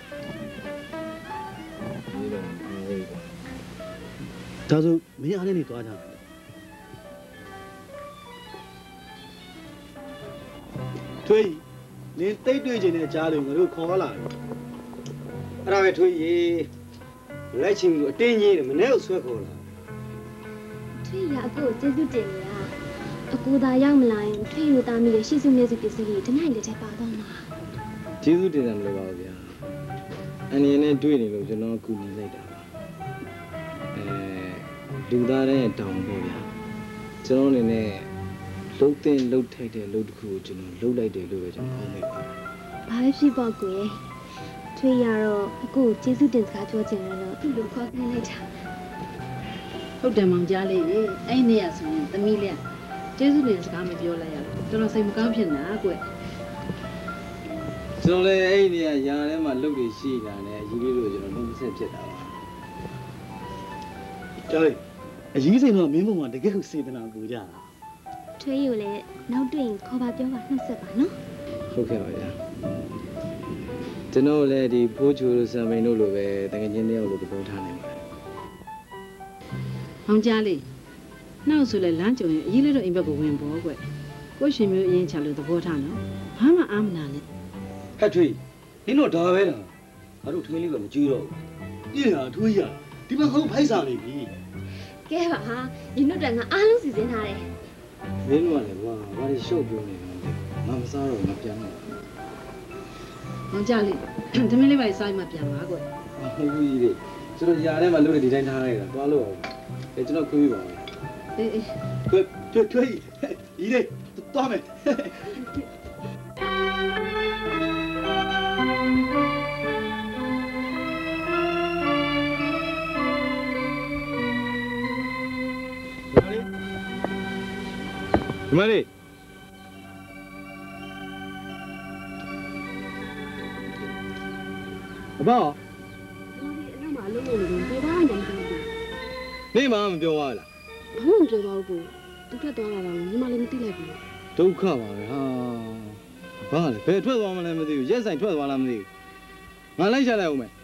ဒါဆိုမင်းအားနဲ့နေသွားကြတယ်ထွေးနင်တိတ်တွေ့ခြင်းနဲ့ကြားလို့ငါတို့ခေါ်လာတယ်အဲ့ဒါပဲထွေးရေလိုက်ချင်လို့အတင်းကြီးတယ်မနေ့ကဆွဲခေါ်လာထွေးရအကိုကျေးဇူးတင်နေတာအကိုသာရောက်မလာရင်ထွေးလို့သားမိရဲ့ရှိစုမျက်စုပစ္စည်းတွေတနိုင်လက်ထဲပါတော့မှာကျေးဇူးတင်တယ်မလို့ပါဘူးဗျာအန်ရင်နဲ့တွေ့နေလို့ကျွန်တော်ကူညီလိုက်တာပါအဲလူသားတဲ့တောင်းပေါ့ဗျာကျွန်တော်အနေနဲ့လှုပ်တဲ့လှုပ်ထိုက်တဲ့လှုပ်တစ်ခုကိုကျွန်တော်လှုပ်လိုက်တယ်လို့ပဲကျွန်တော်ဟုတ်နေပါဘာဖြစ်ပေါ့ကိုရဲ့ထွေးရတော့အကိုကျေးဇူးတင်စကားပြောချင်တယ်လို့သူ့လိုခေါ်ခိုင်းလိုက်တာဟုတ်တယ်မောင်ကြားလေးအဲ့နေရဆိုရင်သမီးလေးကျေးဇူးတင်စကားမပြောလိုက်ရဘူးတတော်တော်စိတ်မကောင်းဖြစ်နေတာကွကျွန်တော်လည်းအဲ့ဒီနေရာယာထဲမှာလုပ်တွေရှိတာနဲ့အကြီးလေးတို့ကျွန်တော်လုံးဝဆက်ဖြစ်တာပါကျော်အကြီးစိန်တော့မင်းဘုံမှာတကယ်ကိုစေတနာပူကြတာထွေးကိုလည်းနောက်တွေ့ရင်ခေါ်ပါပြောပါနှုတ်ဆက်ပါနော်ဟုတ်ကဲ့ပါဗျာကျွန်တော်လည်းဒီဖိုးချူဆံပိန်တို့လိုပဲတကယ်ချင်းတယောက်လိုသဘောထားနေပါတယ်ဟောင်းကြားလေးနောက်ဆိုလဲလမ်းကြုံရင်အကြီးလေးတို့အိမ်ဘက်ကိုဝင်ပေါ်ကွကိုရှင်မျိုးအရင်ချလို့သဘောထားနော်ဘာမှအားမနာနဲ့ဟဲ့ထွေးနင်တို့ဒါပဲလားငါတို့ထွေးလေးကမကြွေးတော့ဘူးပြည့်တာထွေးရဒီမှာဟုတ်ဖိုက်စားနေပြီကဲပါဟာညီတို့တန်ကအားလုံးစီစဉ်ထားတယ်မင်းတို့ကလည်းကွာဘာလို့ရှုပ်ပြောနေလဲငါမစားတော့ငါပြန်တော့ဟောင်းကြားလေးသမင်းလေးပါစားမှပြန်ပါကွဟုတ်ဘူးကြီးလေကျွန်တော်ယာထဲမှာလုပ်နေဒီတိုင်းထားလိုက်တာတွားလို့အောင်အဲကျွန်တော်ခွေးပါမယ်အေးအေးထွေးထွေးထွေးကြီးလေတွားမယ်ဒီမလေးအဘောအဲ့ဒါမှအလုံးလုံးတွေဘာမှမပြောဘူးနေမှမပြောရလားဘာမှမပြောပါဘူးသူထွက်သွားတာပါညီမလေးမသိလိုက်ဘူးဒုက္ခပါပဲဟာဘာလဲဘယ်ထွက်သွားမှလည်းမသိဘူးရက်ဆိုင်ထွက်သွားလားမသိဘူးငါလိုက်ချလိုက်အောင်မယ်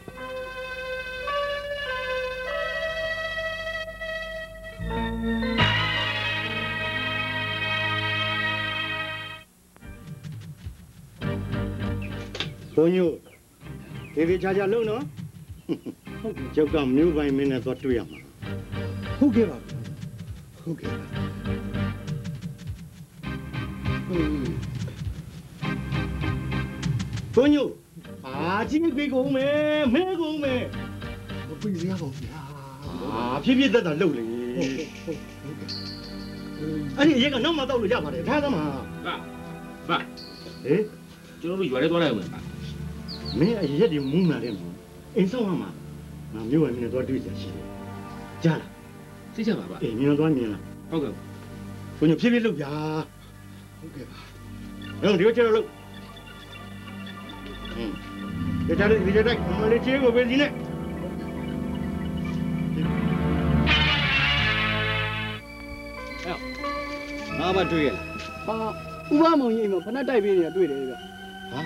ဘုံညို့ဒီဒီချာချာလုံးနော်ဟုတ်ကဲ့ကျောက်ကမျိုးပိုင်းမင်းနဲ့တော့တွေ့ရမှာဟုတ်ကဲ့ပါဟုတ်ကဲ့ပါဘုံညို့အာကြီးပြေကုန်မယ်မဲကုန်မယ်မပြေရပါဘူးဗျာအာဖြည်းဖြည်းသက်သက်လှုပ်လေဟုတ်ဟုတ်ဟုတ်ကဲ့အဲ့ဒီအရက်ကနောက်မှတောက်လို့ရပါတယ်ထားသမှာပါပါဟေးကျွန်တော်တို့ရွာထဲသွားလိုက်အောင်ပါမင်းအရက်တွေမူးလာတယ်နော်အိမ်ဆောင်ရမှာငါမျိုးဝယ်မင်းနဲ့တော့တွေ့ကြရှိတယ်ကြားလားသိချပါပါအေးမြင်တော့မြင်လားဟုတ်ကဲ့ဘုံညဖြည်းဖြည်းလုပ်ပြာဟုတ်ကဲ့ပါဟုတ်ဒီလိုကျတော့လုပ်ဟင်းဒီကြတဲ့ဒီကြတဲ့မလေးချေကိုပဲဒီနဲ့ငါမတွေ့ရဟာဥပမောင်ကြီးအိမ်မှာဖနက်တိုက်ပေးနေတာတွေ့တယ်ဗျဟာ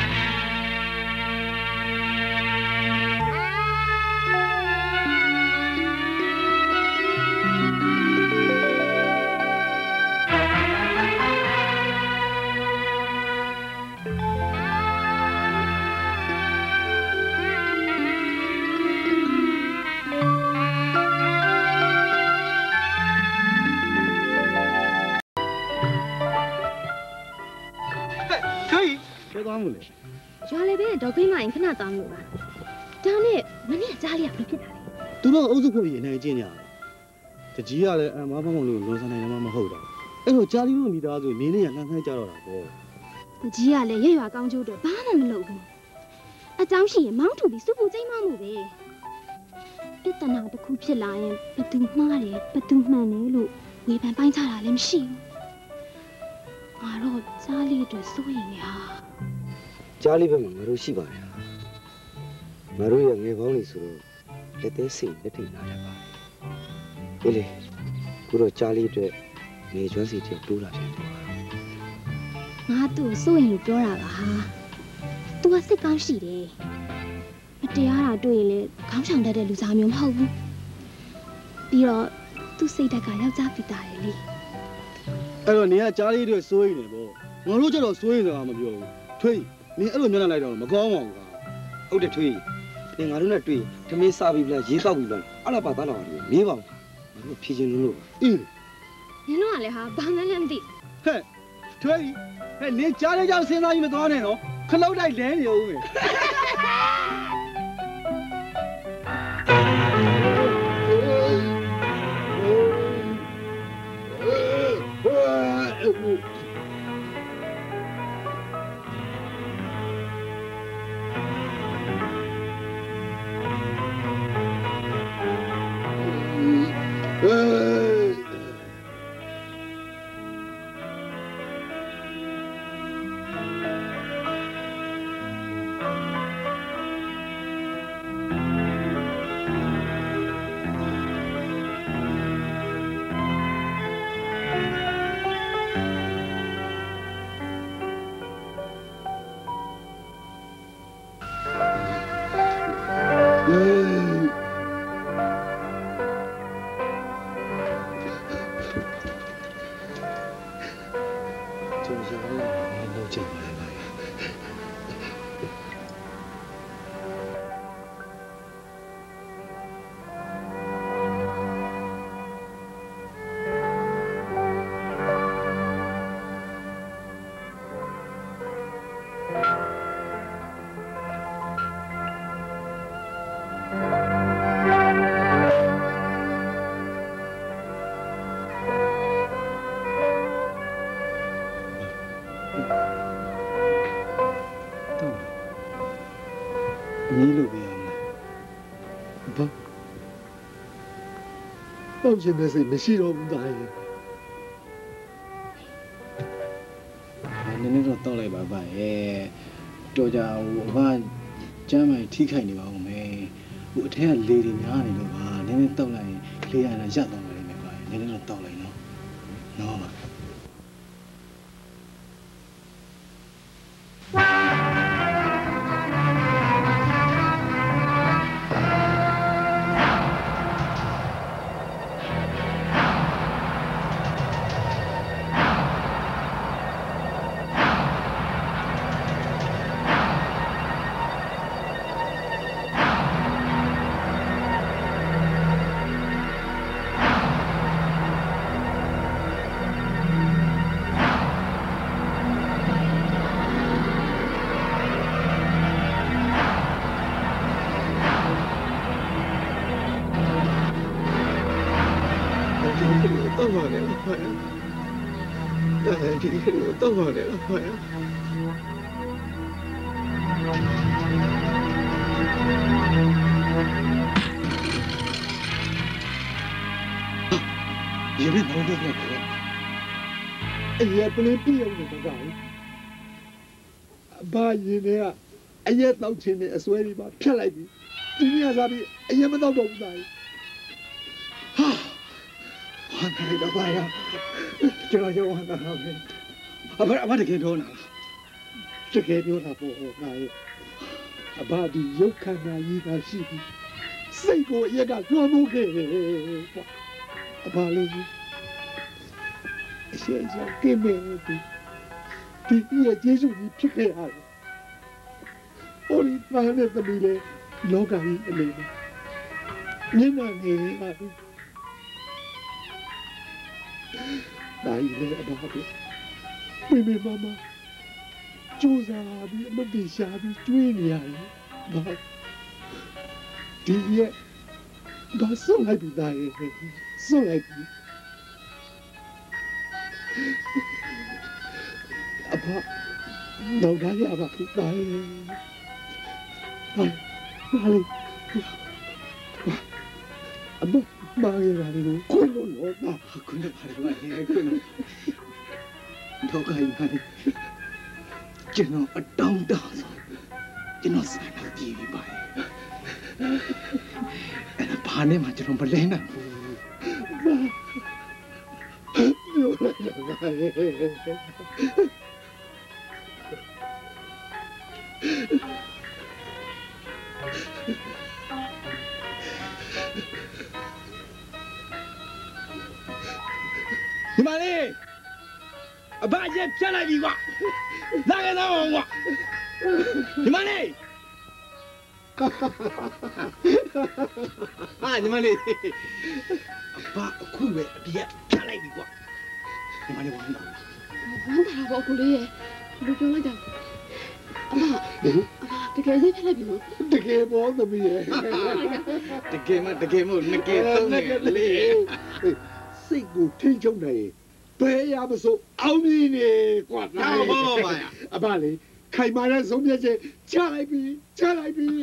သွားမှုလေရွာလေပဲဒေါ်ကိမရင်ခဏသွားလို့ပါဒါနဲ့မနေ့ကကြားလေးကဘယ်ဖြစ်တာလဲသူတို့အုပ်စုဖွဲ့ပြီးအနေချင်းကြတကြီးကလည်းအမဖောင်းလို့လွန်ဆန်းနိုင်တယ်မှမဟုတ်တာအဲ့တော့ကြားလေးတို့မိသားစုနေနေရနှမ်းခိုင်းကြတော့တာပေါ့တကြီးကလည်းရရွာကောင်းကျိုးတော့ဘာမှမလုပ်ဘူးအကြောင်းရှိရင်မောင်းထူပြီးစုပူစိမ့်မမှုပဲပြဿနာတစ်ခုဖြစ်လာရင်ဘသူမှားတယ်ဘသူမှန်တယ်လို့ဝေဖန်ပိုင်းခြားတာလည်းမရှိဘူးငါတော့ကြားလေးအတွက်စိုးရင်ရကြားလေးဘက်မှာငါတို့ရှိပါရဲ့ငါတို့ရဲ့ငယ်ကောင်းလေးဆိုတော့လက်သေးစိတ်လက်ထိတ်လာတယ်ပါအေးလေခုတော့ကြားလေးအတွက်ငယ်ကျွမ်းစီတည်းတိုးလာတယ်ငါသူ့ကိုစိုးရင်လို့ပြောတာပါဟာသူကစိတ်ကောင်းရှိတယ်မတရားတာတွေ့ရင်လည်းခေါင်းဆောင်တတ်တဲ့လူစားမျိုးမဟုတ်ဘူးပြီးတော့သူ့စိတ်ဓာတ်ကယောက်ျားပီတာတယ်လေအဲ့တော့နေကကြားလေးတွေစိုးရင်တယ်ပေါ့ငါတို့ကျတော့စိုးရင်ဆိုတာမပြောဘူးထွေးနင်အဲ့လိုမျက်နှာလိုက်တော့မကောင်းပါဘူးကွာဟုတ်တယ်ထွေးနင်ငါတို့နဲ့တွေ့ထမင်းစားပြီးလားရေးတော့ပြီးလားအဲ့လားပါသားတော့မေးပါဦးငါတို့ဖြေချင်လို့လို့အေးနင်တို့ကလည်းဟာဘာမှလည်းမသိဟဲ့ထွေးဟဲ့နင်ကြားလေးကြောင့်စဉ်းစားကြီးမသွားနဲ့နော်ခလုတ်တိုက်လဲနေဦးမယ်တော့ရှင်တဲ့စိတ်မရှိတော့ဘူးသားရဲ့နည်းနည်းတော့တောက်လိုက်ပါဗျာရဲ့တော်ကြဟိုအဘကျမ်းမိုင်ထိခိုက်နေပါဦးမယ်ဟိုအထက်ကလေတွေများနေလို့ပါနည်းနည်းတောက်လိုက်ရင်လေရတာရပ်သွားပါလိမ့်မယ်ဗျာနည်းနည်းတော့တောက်လိုက်နော်နော်ပါတော့ပါလေအဖေရရေမင်းတော့တော့ခဲ့တယ်အရက်ပလင်းပြည့်အောင်တော့ကောင်းဘာရင်တွေကအရက်တောက်ချင်းနဲ့အစွဲတွေပါဖြတ်လိုက်ပြီဒီနေ့ကစားပြီးအရက်မတော့တော့ဘူးသားဟာဟာနေတော့ပါရကျွန်တော်ရောင်းတာပါပဲအဘအဘတကယ်တော့နာတကယ်ပြောတာပေါ့ငါရဲ့အဘဒီရုပ်ခန္ဓာကြီးသာရှိပြီစိတ်ကိုအရက်ကလွှမ်းမိုးခဲ့တယ်ကွာအဘလေးအရှင်ကြောင့်ကင်းမဲ့ဒီဒီရဲ့ကျေးဇူးကြီးဖြစ်ခဲ့ရတယ်ဟိုဒီပါနဲ့သမီးလေးလောကကြီးအလေးနဲ့မျက်နှာငယ်လေးပါဘူးဒါကြီးလည်းအဘပဲမိမိမမကျိုးစားပြီးအမတိရှာပြီးကျွေးနေရတယ်ဘာဒီရဲ့ဘာဆုံးလိုက်ပြီသားရဲ့ဆုံးလိုက်ပြီအဘတော့ဒါရပါဘူးသားရဲ့ဟာဟာလေအမမာရပါလေကိုလို့လို့သားကိုလည်းပါလေကိုလည်းတော့ကိုင်းပါလေကျွန်တော်အတောင်းတဆိုကျွန်တော်စတာကြည့်ပြီးပါအဲ့ဒါဘာနဲ့မှကျွန်တော်မလဲနိုင်ဘူးပြောလိုက်ပါဒီမလေးအဘရဲ့ဖြတ်လိုက်ပြီကွာလာခဲ့တော့ကွာဒီမလေးဟာဒီမလေးအဘအခုပဲအပြက်ဖြတ်လိုက်ပြီကွာဒီမလေးဝမ်းတော့ဝမ်းတာပေါ့ကိုလေးရဲ့ဘယ်လိုပြောလိုက်တာအမအဘတကယ်ရေးဖြတ်လိုက်ပြီနော်တကယ်ပေါ့သမီးရဲ့တကယ်မတကယ်မို့ငကယ်သုံးနေလေစိတ်ကိုထိချုံနေဘယ်ရမစို့အောင်မြင်နေကွာဟောပါရအဘလေခိုင်မာတဲ့ဆုံးဖြတ်ချက်ချလိုက်ပြီချလိုက်ပြီ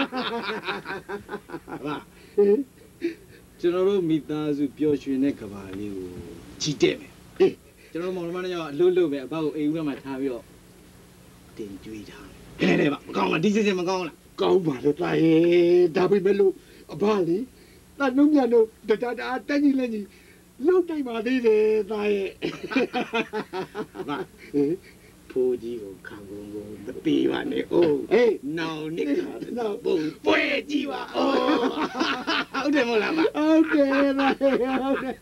အဘကျွန်တော်တို့မိသားစုပျော်ရွှင်တဲ့ကဘာလေးကိုကြည်တဲ့မယ်အေးကျွန်တော်မောင်နှမနဲ့ကအလွတ်လွတ်ပဲအဘကိုအိမ်ဦးထဲမှာထားပြီးတော့တင်ကြွေးထားတယ်လေလေပါမကောင်းလားဒီစစ်စစ်မကောင်းလားကောင်းပါလို့တာရဲ့ဒါပေမဲ့လို့အဘလေတန်နှုံးမြတ်တို့တတတာတက်ကြီးလက်ကြီးလောက်တိုက်ပါသေးတယ်သားရဲ့ဗာဖဖိုးကြီးကိုခံကုန်ကိုမပေးပါနဲ့အိုးဟေးနောင်နစ်ကတော့ဘုံပွဲကြည့်ပါအိုးဟုတ်တယ်မဟုတ်လားမဟုတ်တယ်ပါဟုတ်တယ်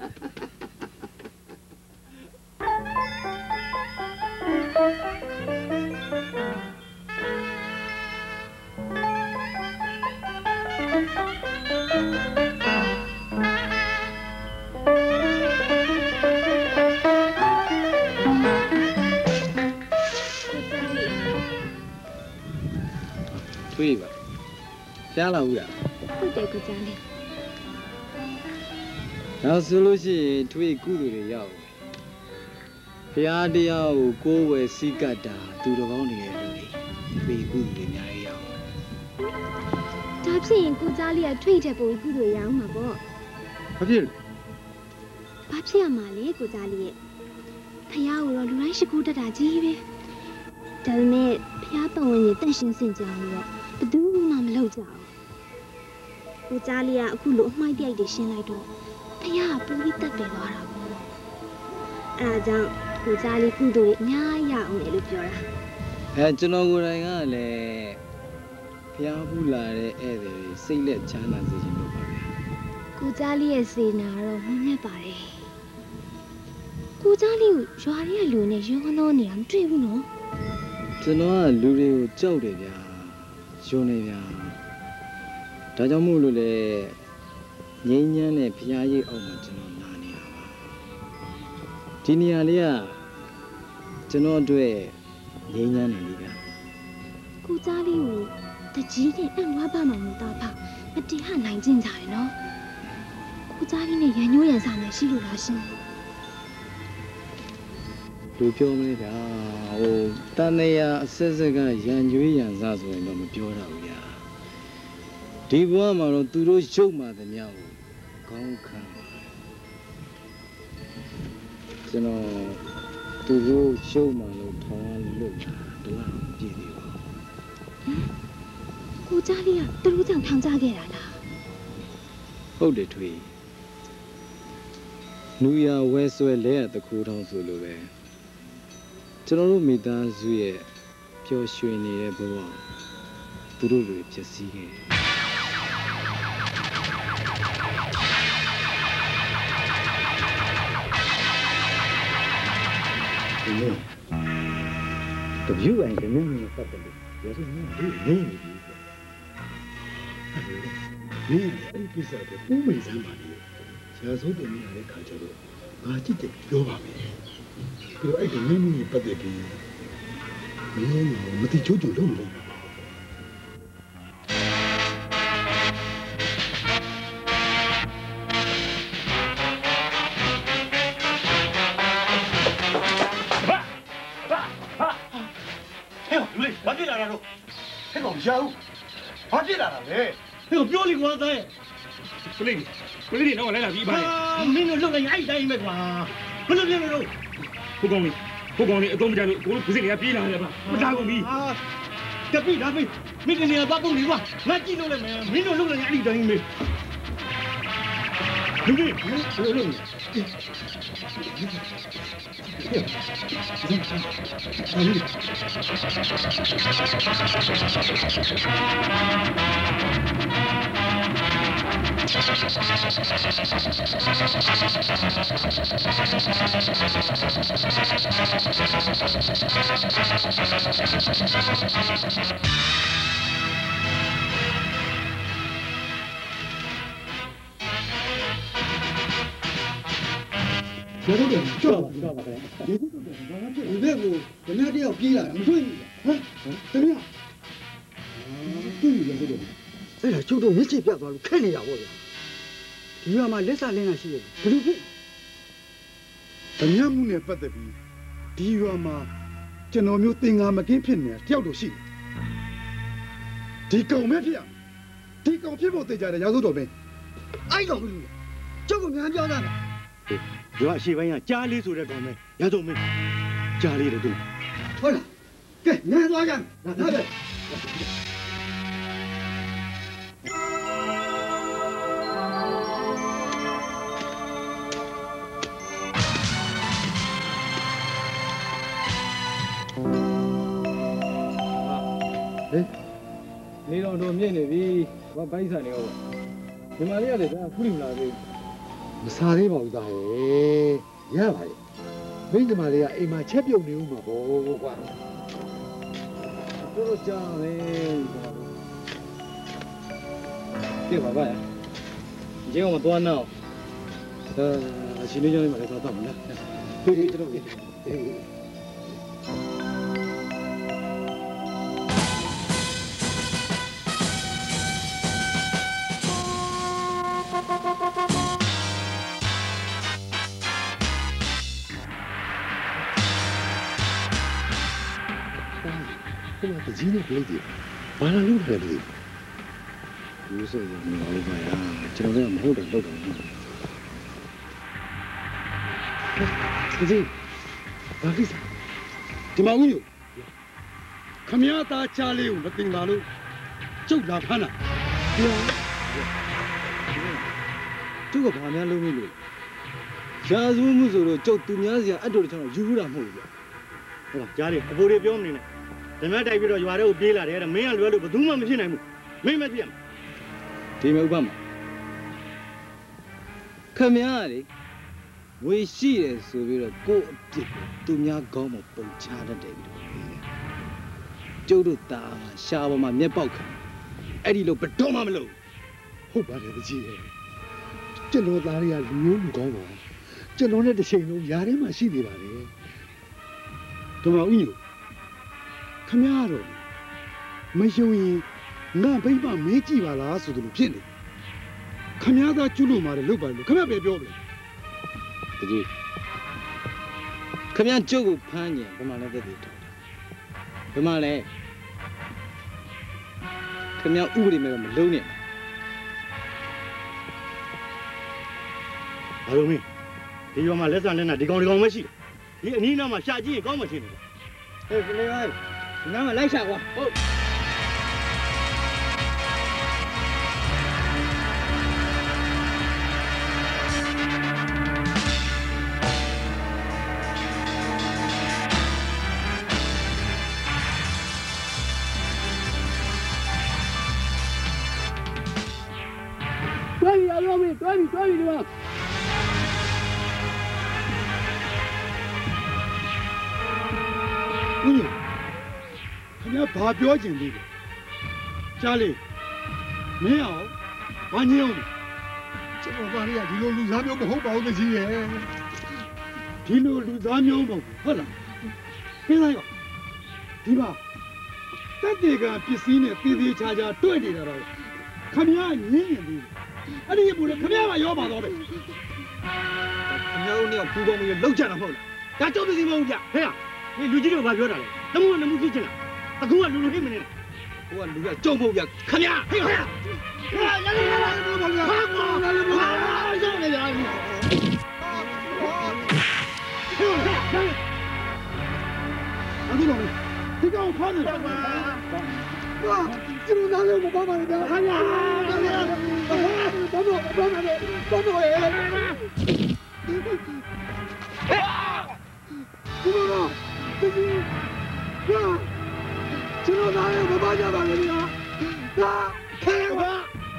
ထွေးပါကြားလာဘူးလားဟုတ်တယ်ကိုကြားလေးနောက်ဆိုလို့ရှိရင်ထွေးကုသိုလ်တွေရောက်ဘုရားတရားကိုကိုးဝယ်စိကတ်တာသူတော်ကောင်းတွေရဲ့လူတွေထွေးကုသိုလ်တွေအများကြီးရောက်ဒါဖြစ်ရင်ကိုကြားလေးကထွေးတဲ့ပုံကုသိုလ်ရအောင်မှာပေါ့ဘာဖြစ်လဲဘာဖြစ်ရမှာလဲကိုကြားလေးရဲ့ဖះကိုတော့လူတိုင်းရှိခိုးတတ်တာကြီးပဲဒါပေမဲ့ဖះပတ်ဝန်းကျင်တန့်ရှင်းစင်ကြအောင်တော့ဘယ်သူမှမလုပ်ကြဘူးကိုကြားလေးကအခုလိုအမှိုက်ပြိုက်တွေရှင်းလိုက်တော့ဖះကပူပြီးတက်တယ်သွားတာပေါ့အဲဒါကြောင့်ကိုကြားလေးကုသိုလ်အများကြီးရအောင်လေလို့ပြောတာအဲကျွန်တော်ကိုယ်တိုင်ကလည်းဖះပူလာတဲ့ဧည့်သည်တွေစိတ်လက်ချမ်းသာစေချင်လို့ပါဗျာကိုကြားလေးရဲ့စေနာတော့မမြတ်ပါတယ်ကိုကြားလေးကိုရွာရဲလူနဲ့ရုံးနှောနေတာမတွေ့ဘူးနော်ကျွန်တော်ကလူတွေကိုကြောက်တယ်ဗျာယုံနေဗျာဒါကြောင့်မို့လို့လေငြိမ်းချမ်းတဲ့ဖျားရိပ်အောင်မှာကျွန်တော်နာနေတာပါဒီနေရာလေးကကျွန်တော်အတွက်ငြိမ်းချမ်းနေပြီဗျာကိုကြားလေးကိုတကြီးနဲ့အံ့ဝါပါမှမသားဖမတင်ဟနိုင်ကျင်ကြတယ်နော်ကိုကြားလေးနဲ့ရန်ညိုးရန်စားမယ်ရှိလို့လားရှင်လူပြောမလဲဗျာဟိုတန်နေရအဆက်ဆက်ကရန်ကြွေးရန်စားဆိုရင်တော့မပြောတော့ဘူးဗျာဒီဘဝမှာတော့သူတို့ရုပ်မှသမျှကိုကောင်းခံပါတယ်ကျွန်တော်သူတို့ရုပ်မှလို့ထောင်းလို့တလားပြည့်သေးပါကိုကြားလေးကသူတို့ကြောင့်ထောင်ကြခဲ့တာလားဟုတ်တယ်ထွေးနူရဝဲဆွဲလဲရတခုထောင်းဆိုလိုပဲကျွန်တော်တို့မိသားစုရဲ့ပျော်ရွှင်နေတဲ့ဘဝသူတို့တွေဖြစ်စည်းခဲ့ဒီနေ့တပြူအိမ်ကမြင်းနဲ့ပတ်တယ်လို့ရဆိုနေနေနေပြီဒီအဲ့ဒီကိစ္စကိုပုံမေးစမ်းပါလေရာဆိုတင်နေရတဲ့ခါကျတော့ငါကြည့်တယ်ပြောပါမယ်ပြီးတော့အဲ့ဒီမင်းမင်းပတ်သက်ပြီးမင်းမတိချိုးချိုးလုံးလုံးဘာဖြစ်လာတာတော့ဟဲ့ကောင်ရှာဦးဘာဖြစ်လာတာလဲဟဲ့ကောင်ပြောလိကွာတဲ့ကလေးကလေးတော့လည်းလာပြီးပါလေမင်းတို့လှုပ်လိုက်အဲ့တိုင်းပဲကွာဘယ်လိုဖြစ်လို့ဘုကောင်လေးဘုကောင်လေးအကုန်မကြလို့ကိုလိုခစစ်တွေကပြေးလာတယ်ဗျမသားကုန်ပြီတပိဒါပိမင်းကနေတော့ပုံလေးကွာငါကြည့်လို့လည်းမယ်မင်းတို့လှုပ်လိုက်အဲ့တိုင်းပဲလူကြီးဘယ်လိုလုပ်လဲကျွန်တော်တို့ကြောက်ပါကြောက်ပါခင်ဗျာဒီကုတ်တော့ဘာမှဖြစ်ဒီဘက်ကိုဓမြတယောက်ပြေးလာမတွေ့ဘူးဟမ်ဓမြတွေ့ရလို့တော့အဲ့ဒါကျုပ်တို့မျက်စိပြတ်သွားလို့ခက်နေတာပေါ့ဗျာဒီမှာမှလက်စလင်းကရှိတယ်ဘယ်လိုဖြစ်ဓမြမှုနဲ့ပတ်သက်ပြီးဒီရွာမှာကျွန်တော်မျိုးသင်္ကာမကင်းဖြစ်နေတာတယောက်တော့ရှိတယ်ဒီကောင်ပဲဖြစ်ရဒီကောင်ဖြစ်ဖို့သိကြတယ်ရာဇဝတ်တော်ပဲအဲ့ကောင်ဘယ်လိုလဲကျုပ်ကများပြောတာရွာအရှိပိုင်းကကြားလေးဆိုတဲ့ကောင်ပဲရဆုံးမင်းကြားလေးတော့သူဟုတ်လားကဲငါသွားကြနားတယ်။နေတော့တော့မြင့်နေပြီဘာဘိုက်ဆန်နေရောဒီမှာလေးရတယ်ဒါခုလိမလာသေးမစားသေးပါဘူးသားရဲ့ရပါလေမိန်းကမလေးကအိမ်မှာချက်ပြုတ်နေဦးမှာပေါ့ကွာတို့တော့ကြားမယ်ကဲပါပါကျေအောင်မသွားနောက်အဲအရှင်လေးကြောင့်လည်းမလည်းသွားတော့မလားဒီဒီကျွန်တော်အေးဒီမှာတကြီးနဲ့ပြည့်တယ်ဘာလာလို့လဲဒီဒီဆိုရင်မလို့ပါရကျွန်တော်ကမဟုတ်တယ်လောက်တယ်တကြီးဘာကိစ္စဒီမှာဦးညခမရသားချားလေးကိုမတင်ပါလို့ကျုပ်လာဖမ်းတာပြောသူကဘာများလုံးမလို့ရာဇဝမှုဆိုတော့ကျုပ်သူများစရာအတော်တချောင်းယူဘူးတာမဟုတ်ဘူးဗျဟုတ်လားကြားတယ်အဖိုးတွေပြောမနေနဲ့ဓမ္မတိုက်ပြီးတော့ရွာထဲကိုပြေးလာတယ်အဲ့ဒါမင်းကလွယ်လို့ဘယ်သူမှမဖြစ်နိုင်ဘူးမင်းမဖြစ်ရမှာဒီမဲ့ဥပမာခမရလေဝေရှိရဆိုပြီးတော့ကို့အပြစ်ကိုသူများကောင်းမပုံချတတ်တယ်ပြီးတော့ကျုပ်တို့တာရှားပေါ်မှာမျက်ပေါက်ခံအဲ့ဒီလိုဘယ်တော့မှမလုပ်ဟုတ်ပါတယ်တကြီးရဲ့ကျွန်တော်သားတွေကလူမျိုးလူကောင်းပါကျွန်တော်နဲ့တစ်ချိန်လုံးຢာထဲမှာရှိနေပါလေဒီမှာဦးညခမရတော့မယုံရင်ငါဘိမ့်မမေးကြည့်ပါလားဆိုသူလိုဖြစ်နေခမရသားကျွလို့မာတယ်လုတ်ပါလို့ခမရပဲပြောတယ်တကြီးခမရကျုပ်ကိုဖမ်းရင်ဘယ်မှာလဲသက်သေထောက်တာဘယ်မှာလဲခမရဥပဒေမဲ့မလုံးနဲ့ဘာလို့မင်းဒီရွာမှာလက်ဆံလက်နာဒီကောင်ဒီကောင်မရှိဒီအနည်းနာမှာရှာကြည့်ရင်ကောင်းမှထင်တယ်ဟေးကလေးဟဲ့ဒီနားမှာလိုက်ရှာကွာဟုတ်တွဲပြီအရောမင်းတွဲပြီတွဲပြီဒီမှာဦးခင်ဗျာဘာပြောချင်သေးလဲကြားလေမင်းအောင်ဘာညင်းအောင်ကျွန်တော်သားလေးကဒီလိုလူသားမျိုးမဟုတ်ပါဘူးတကြီးရဲ့ဒီလိုလူသားမျိုးမဟုတ်ဘူးဟုတ်လားပြေးလိုက်ရောဒီမှာတက်တေကပစ္စည်းနဲ့တည်တည်ချာချာတွေ့နေတာတော့ခမရညင်းရင်သေးအဲ့ဒီဘူးလေခမရကရောပါတော့ပဲခမရဦးနဲ့ပူပေါင်းပြီးလောက်ကြတာမဟုတ်လားဒါကြောက်တဲ့စီမဟုတ်ကြဟဲ့你လူကြီးတို့ဘာပြောတာလဲနမှုနမှုဖြစ်ချင်လားအခုကလူလူဟိမနေနဲ့ဟိုကလူကကြုံဖို့ပြခမရဟဲ့ဟဲ့ရရရရဘာဘာဘာဘာရောက်နေရပြီအခုတော့ဒီကောင်ခါနေပါဟာကျူနာလေးမပါပါနဲ့ခါရခါရဘာလို့ဘာလို့ဘာလို့ဘာလို့ရဲကျူနာတကြီးဟာကျူနာလေးမပါကြပါနဲ့ဗျာဟာခဲပါ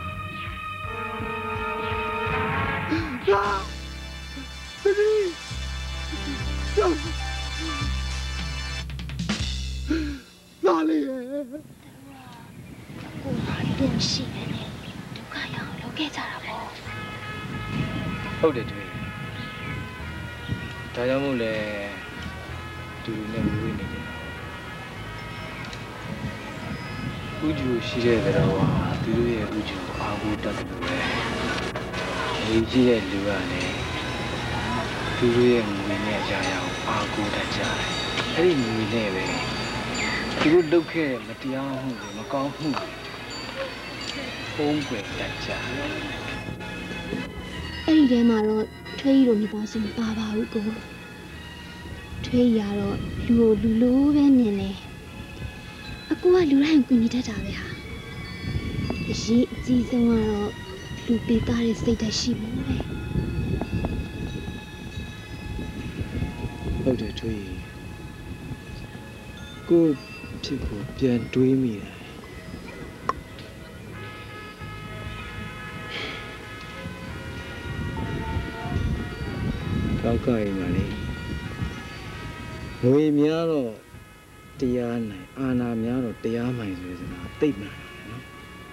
ဟာတကြီးကျောင်း哪里？ 我练习呢，都看样了解着了不？ဟုတ်တယ်တွေ့ဒါကြောင့်မို့လဲသူနဲ့ဝေးနေတယ်ဥကျူရှိတဲ့ကတော့သူတို့ရဲ့ဥကျူအာဟုတတ်တယ်ပဲဒီကြီးရဲ့လူကလည်းသူတို့ရဲ့ငွေနဲ့ကြာရအောင်အာဟုတတ်ကြတယ်အဲ့ဒီငွေနဲ့ပဲသူတို့လုပ်ခဲ့တဲ့မတရားမှုတွေမကောင်းမှုတွေပုံပွင့်တတ်ကြတယ်အဲ့ဒီထဲမှာတော့ထွေးရီတို့မိသားစုမပါပါဘူးကိုထွေးရီကတော့လူကိုလူလိုပဲမြင်တယ်အကူကလူတိုင်းကိုညီတတ်တာပဲဟာအရေးအကြီးဆုံးကတော့လူပေးသားတဲ့စိတ်ဓာတ်ရှိမှုပဲဟုတ်တယ်ထွေးရီကိုဖြစ်ဖို့ပြန်တွေးမိတယ်လောက်ခရင်ပါလေငွေများတော့တရားနိုင်အာဏာများတော့တရားမှန်ဆိုတဲ့စကားသိပ်မှန်တယ်နော်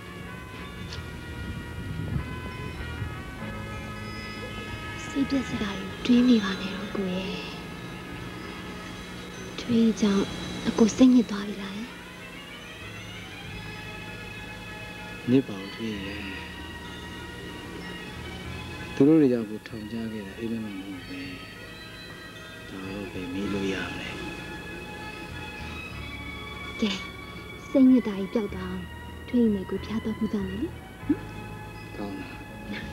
စိတ်ပြက်စရာတွေတွေးမိပါနဲ့တော့ကိုရဲ့တွေးကြောင့်အကိုစိတ်ညစ်သွားပြီလားနစ်ပါဦးထွေးရဲ့သူတို့တွေကြောင့်ကိုထောင်ချခဲ့တာအိမ်မက်မမဟုတ်ပဲဒါတော့ပဲမေးလို့ရမယ်ကဲစိတ်ညစ်တာကြီးပျောက်သွားအောင်ထွေးနေကိုဖျားတော့ခုကြမယ်လေကောင်းလား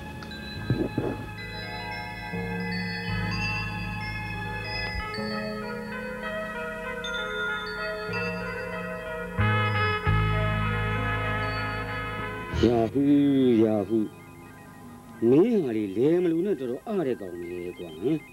ယာဟူးယာဟူးမင်းဟာလေလဲမလို့နဲ့တော်တော်အားတဲ့ကောင်လေကွာဟမ်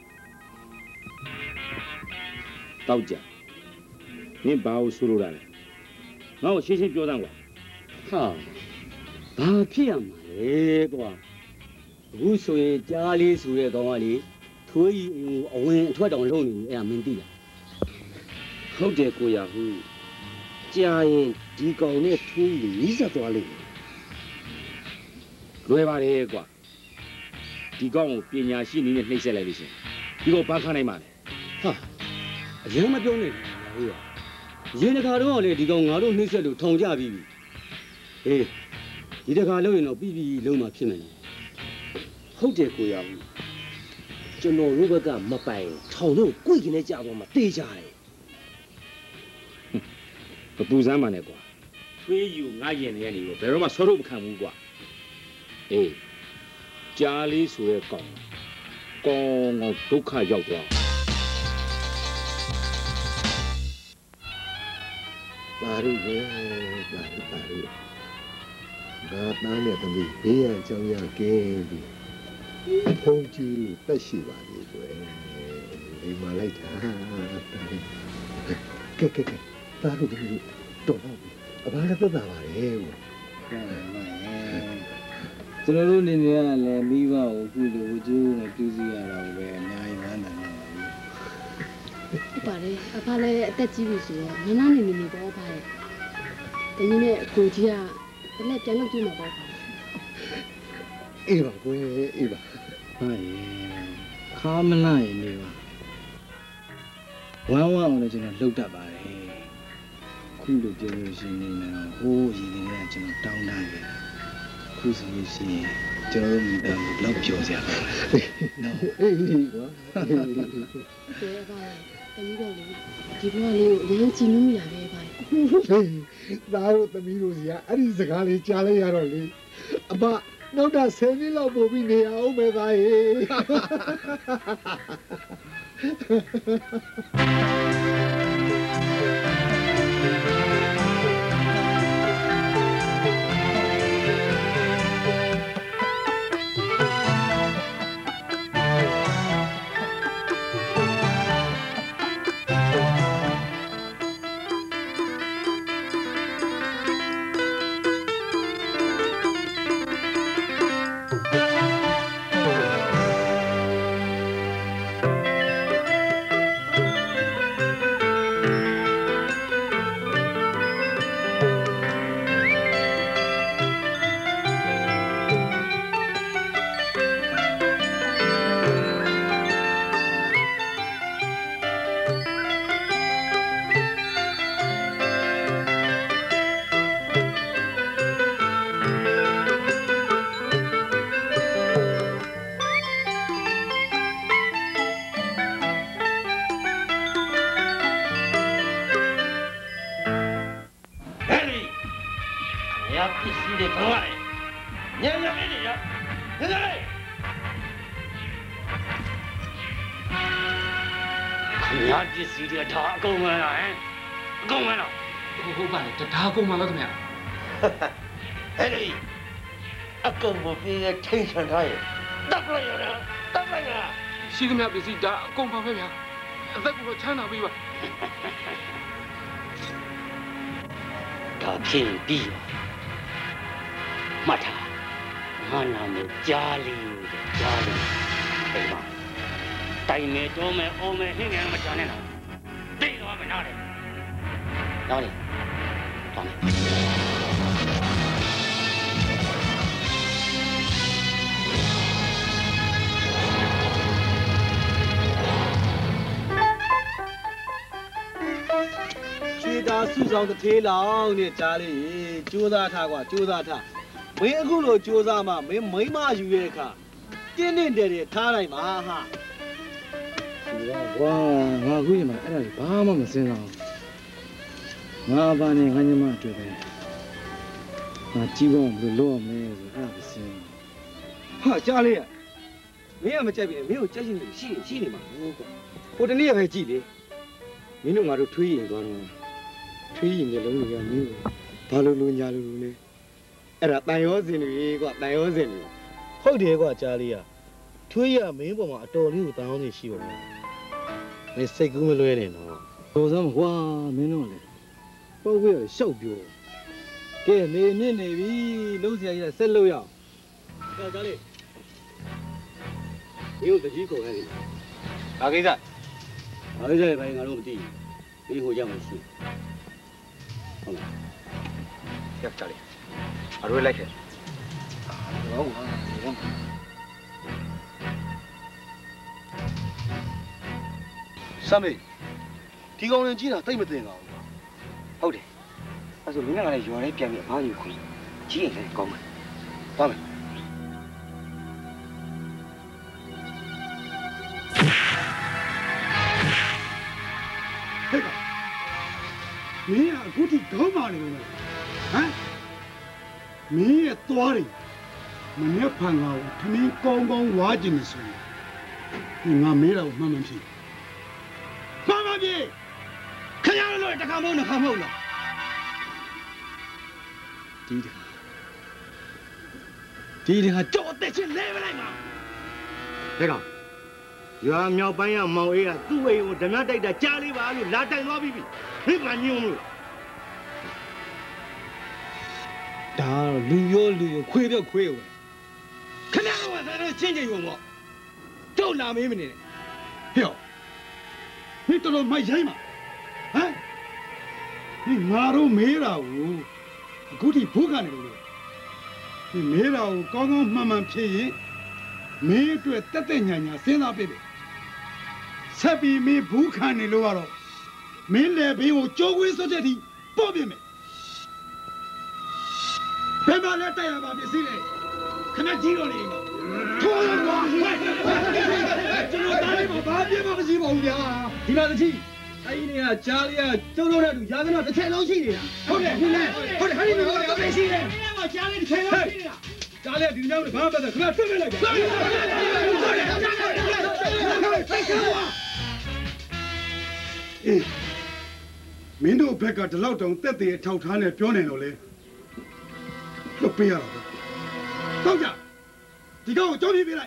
တောက်ကြမင်းဘာလို့ဆိုလိုတာလဲငါ့ကိုရှင်းရှင်းပြောသမ်းကွာဟာဘာဖြစ်ရမှာလဲကွာအခုဆိုရင်ကြားလေးဆိုတဲ့ကောင်ကလေထွေးကြီးအဝင်အထွက်တောင်လုံးနေအဲ့ဒါမင်းသိလားဟုတ်တယ်ကိုယာဟူးကြားရင်ဒီကောင်နဲ့ထွေးကြီးနီးစပ်သွားလိမ့်မယ်လွယ်ပါတယ်ကွာဒီကောင်ကိုပညာရှိနည်းနဲ့နှိပ်စက်လိုက်လို့ရှင်ဒီကောင်ဘာခနိုင်မှာလဲဟာအရင်မပြောနဲ့ဟေးရရင်တခါတော့လေဒီကောင်ငါတို့နှိပ်စက်လို့ထောင်ကြပြီးပြီဟေးဒီတခါလုံးရင်တော့ပြီးပြီးလုံးမှဖြစ်မယ်ဟုတ်တယ်ကိုရဘူးကျွန်တော်တို့ဘက်ကမပိုင်ထောင်တော့ကိုယ်ကလေးကြာသွားမှတေးကြတယ်မပူစမ်းပါနဲ့ကွာထွေးယူငါရင်နေရနေတော့ဘယ်တော့မှဆွဲထုတ်မခံဘူးကွာအေးကြားလေးဆိုတဲ့ကောင်ကောင်ကောင်ဒုက္ခရောက်သွားပါရုပ်ပဲပါရုပ်ပါရုပ်ဒါတန်းနဲ့တမီးဘေးရန်ကြောင်းရကင်းပြီးဖုန်ကြီးလို့တက်ရှိပါလေကွယ်ဒီမှာလိုက်တာကဲကဲကဲပါရုပ်ကလေးတော့အဘာလည်းသက်သာပါလေဟိုကဲမကျွန်တော်တို့နေနေရလဲမိဘကိုအခုလိုဝကျိုးနဲ့ပြုစုရတာပဲအများကြီးမှန်းတယ်နော်ဟုတ်ပါတယ်အဖလည်းအသက်ကြီးပြီဆိုတော့နန်းနာနေနေနေပေါ့ပါရဲ့တကြီးနဲ့အကိုကြီးကတလက်ပြန်လုပ်ကြည့်မှာပေါ့ပါအေးပါကွယ်အေးပါဟာရေခါမလာရင်နေပါဝမ်းဝမ်းအောင်လည်းကျွန်တော်လှုပ်တတ်ပါတယ်ခုလိုပြောလို့ရှိနေတော့ဟိုးရည်နေကကျွန်တော်တောင်းတခဲ့တာခုဆိုလို့ရှိရင်ကျွန်တော်တို့မိသားစုလောက်ပြောစရာပါနော်အေးအေးကွာကဲပါတကြီးတော့လေဒီဘဝလေးကိုရမ်းကြည့်လို့မရပဲပါသားတို့သမီးတို့စီကအဲ့ဒီစကားလေးကြားလိုက်ရတော့လေအဘနောက်တာဆယ်နှစ်လောက်ပို့ပြီးနေအောင်ပဲသားရေထိန်ဆန်ထားရင်တပ်လိုက်ရတာတပ်လိုက်ရရှိသမျှပစ္စည်းဒါအကုန်ပါပဲဗျာအသက်ကိုချမ်းသာပြီးပါဒါဖြစ်ပြီးမှတ်ထားငါနာမည်ကြားလေးကြားလေးအဲ့မှာတိုင်မယ်တောမယ်အော်မယ်ဟင်းငယ်မချမ်းနဲ့တော့တိတ်တော့မနာနဲ့တော့လေတော့မယ်ချွေတာစုဆောင်တစ်သေးလောင်နဲ့ကြားလေးကြိုးစားထားကွာကြိုးစားထားမင်းအခုလိုကြိုးစားမှမင်းမိမယူရဲ့အခါတင်းတင်းတယ်တယ်ထားလိုက်ပါဟာဒီကကွာငါအခုရင်မှာအဲ့ဒါကြီးဘာမှမစင်စားငါဘာနဲ့ငါညမတွေ့ပဲငါကြည့်ဖို့ဘယ်လိုလုပ်မလဲဆိုအဲ့ဒါစင်ဟာကြားလေးမင်းကမကြိုက်ပြီမင်းကိုကြိုက်ရှင်နေရှိရှိနေမှာဟုတ်ကွာဟိုတနေ့ပဲကြည့်လေမင်းတို့ငါတို့ထွေးရင်သွားတော့ထွေးရင်လည်းလုံးတွေကမင်းဘာလို့လိုညာလို့လဲအဲ့ဒါတန်ရောစင်တွေကွာတန်ရောစင်တွေဟုတ်တယ်ကွာကြားလေးကထွေးရမင်းပေါ်မှာအတော်လေးကိုတန်ရောစင်ရှိပါမယ်မင်းစိတ်ကူးမလွဲနဲ့နော်ဟိုစမ်းကွာမင်းတို့လေပေါ့ဝဲရှောက်ပြောကဲနေမြင့်နေပြီလုံးစရာကြီးဆက်လို့ရအောင်ကြားကြားလေးမင်းတို့တကြီးကုန်ရတယ်ဘာကိစ္စဘာကိစ္စလဲဘာငါတို့မသိဘူးမင်းဟိုကြောက်မရှိဟုတ်လားကြောက်ကြလေအရွေးလိုက်ခဲ့ဟုတ်ပါဘူးစမေးဒီကောင်ရင်ကြီးတာတိတ်မတင်ပါဘူးဟုတ်တယ်အဲ့ဆိုမင်းကလည်းရွာလေးပြန်ပြီးအမားယူခွင့်ကြီးရင်လည်းကောင်းမယ်သွားမယ်ဟဲ့ကောင်မင်းကအခုထိခေါင်းမာနေလို့ဟမ်မင်းရဲ့သွားတယ်မနေ့ဖန်ကောင်ထမင်းကောင်းကောင်းဝါကျင်နေဆိုရင်ငါမေးတော့မှန်မှန်ဖြစ်မှန်မှန်ဖြစ်ခရရလို့တခါမဟုတ်နှစ်ခါမဟုတ်လားဒီတခါဒီတခါကြောက်အသက်ချင်းလဲမလိုက်ပါဟဲ့ကောင်ရွာမြောက်ပိုင်းကမောင်အေးကသူ့အိမ်ကိုဓမြတိုက်တာကြားလေးပါလို့လာတိုင်သွားပြီဟိမညုံလို့ဒါလူရောလူရောခွေပြောခွေဝင်ခဏတော့ဆရာတို့ချင်းချင်းရုံပေါ့ကျုပ်လာမေးမနေနဲ့ဟဲ့မင်းတော်တော်မိုက်ရိုင်းပါဟမ်ဒီငါတို့မေးတာကိုအခုထိဘုခါနေလို့ဒီမေးတာကိုကောင်းကောင်းမှန်မှန်ဖြေရင်မင်းအတွက်တက်တက်ညာညာစဉ်းစားပေးတယ်ဆက်ပြီးမင်းဘူးခံနေလို့ကတော့မင်းလည်းဘေးကိုကြိုးကွေးစွတ်တဲ့ဒီပို့ပြမယ်ဘယ်မှာလဲတိုက်ရပါပစ္စည်းလဲခဏကြီးတော့နေမှာထိုးရပါကျွန်တော်တားလေးမှာဘာပြမမရှိပါဘူးဗျာဒီမှာတချီအဲ့ဒီနေကကြားလေးကကျုံတော့တဲ့လူရာခဏတစ်ချက်လုံးရှိနေတာဟုတ်တယ်ဟုတ်တယ်ဟုတ်တယ်ဟဲ့ဒီမှာတော့ရှိတယ်ဒီမှာကြားလေးတစ်ချက်လုံးရှိနေတာကြားလေးကဒီညောင်းဘာမှမပတ်ခဏတွတ်ပြလိုက်ဗျာအေးမင်းတို့ဘက်ကဒီလောက်တောင်တက်တဲ့အထောက်ထားနဲ့ပြောနေလို့လေလွတ်ပေးရတော့တော့ကြဒီကောင်ကိုကြောပြပေးလိုက်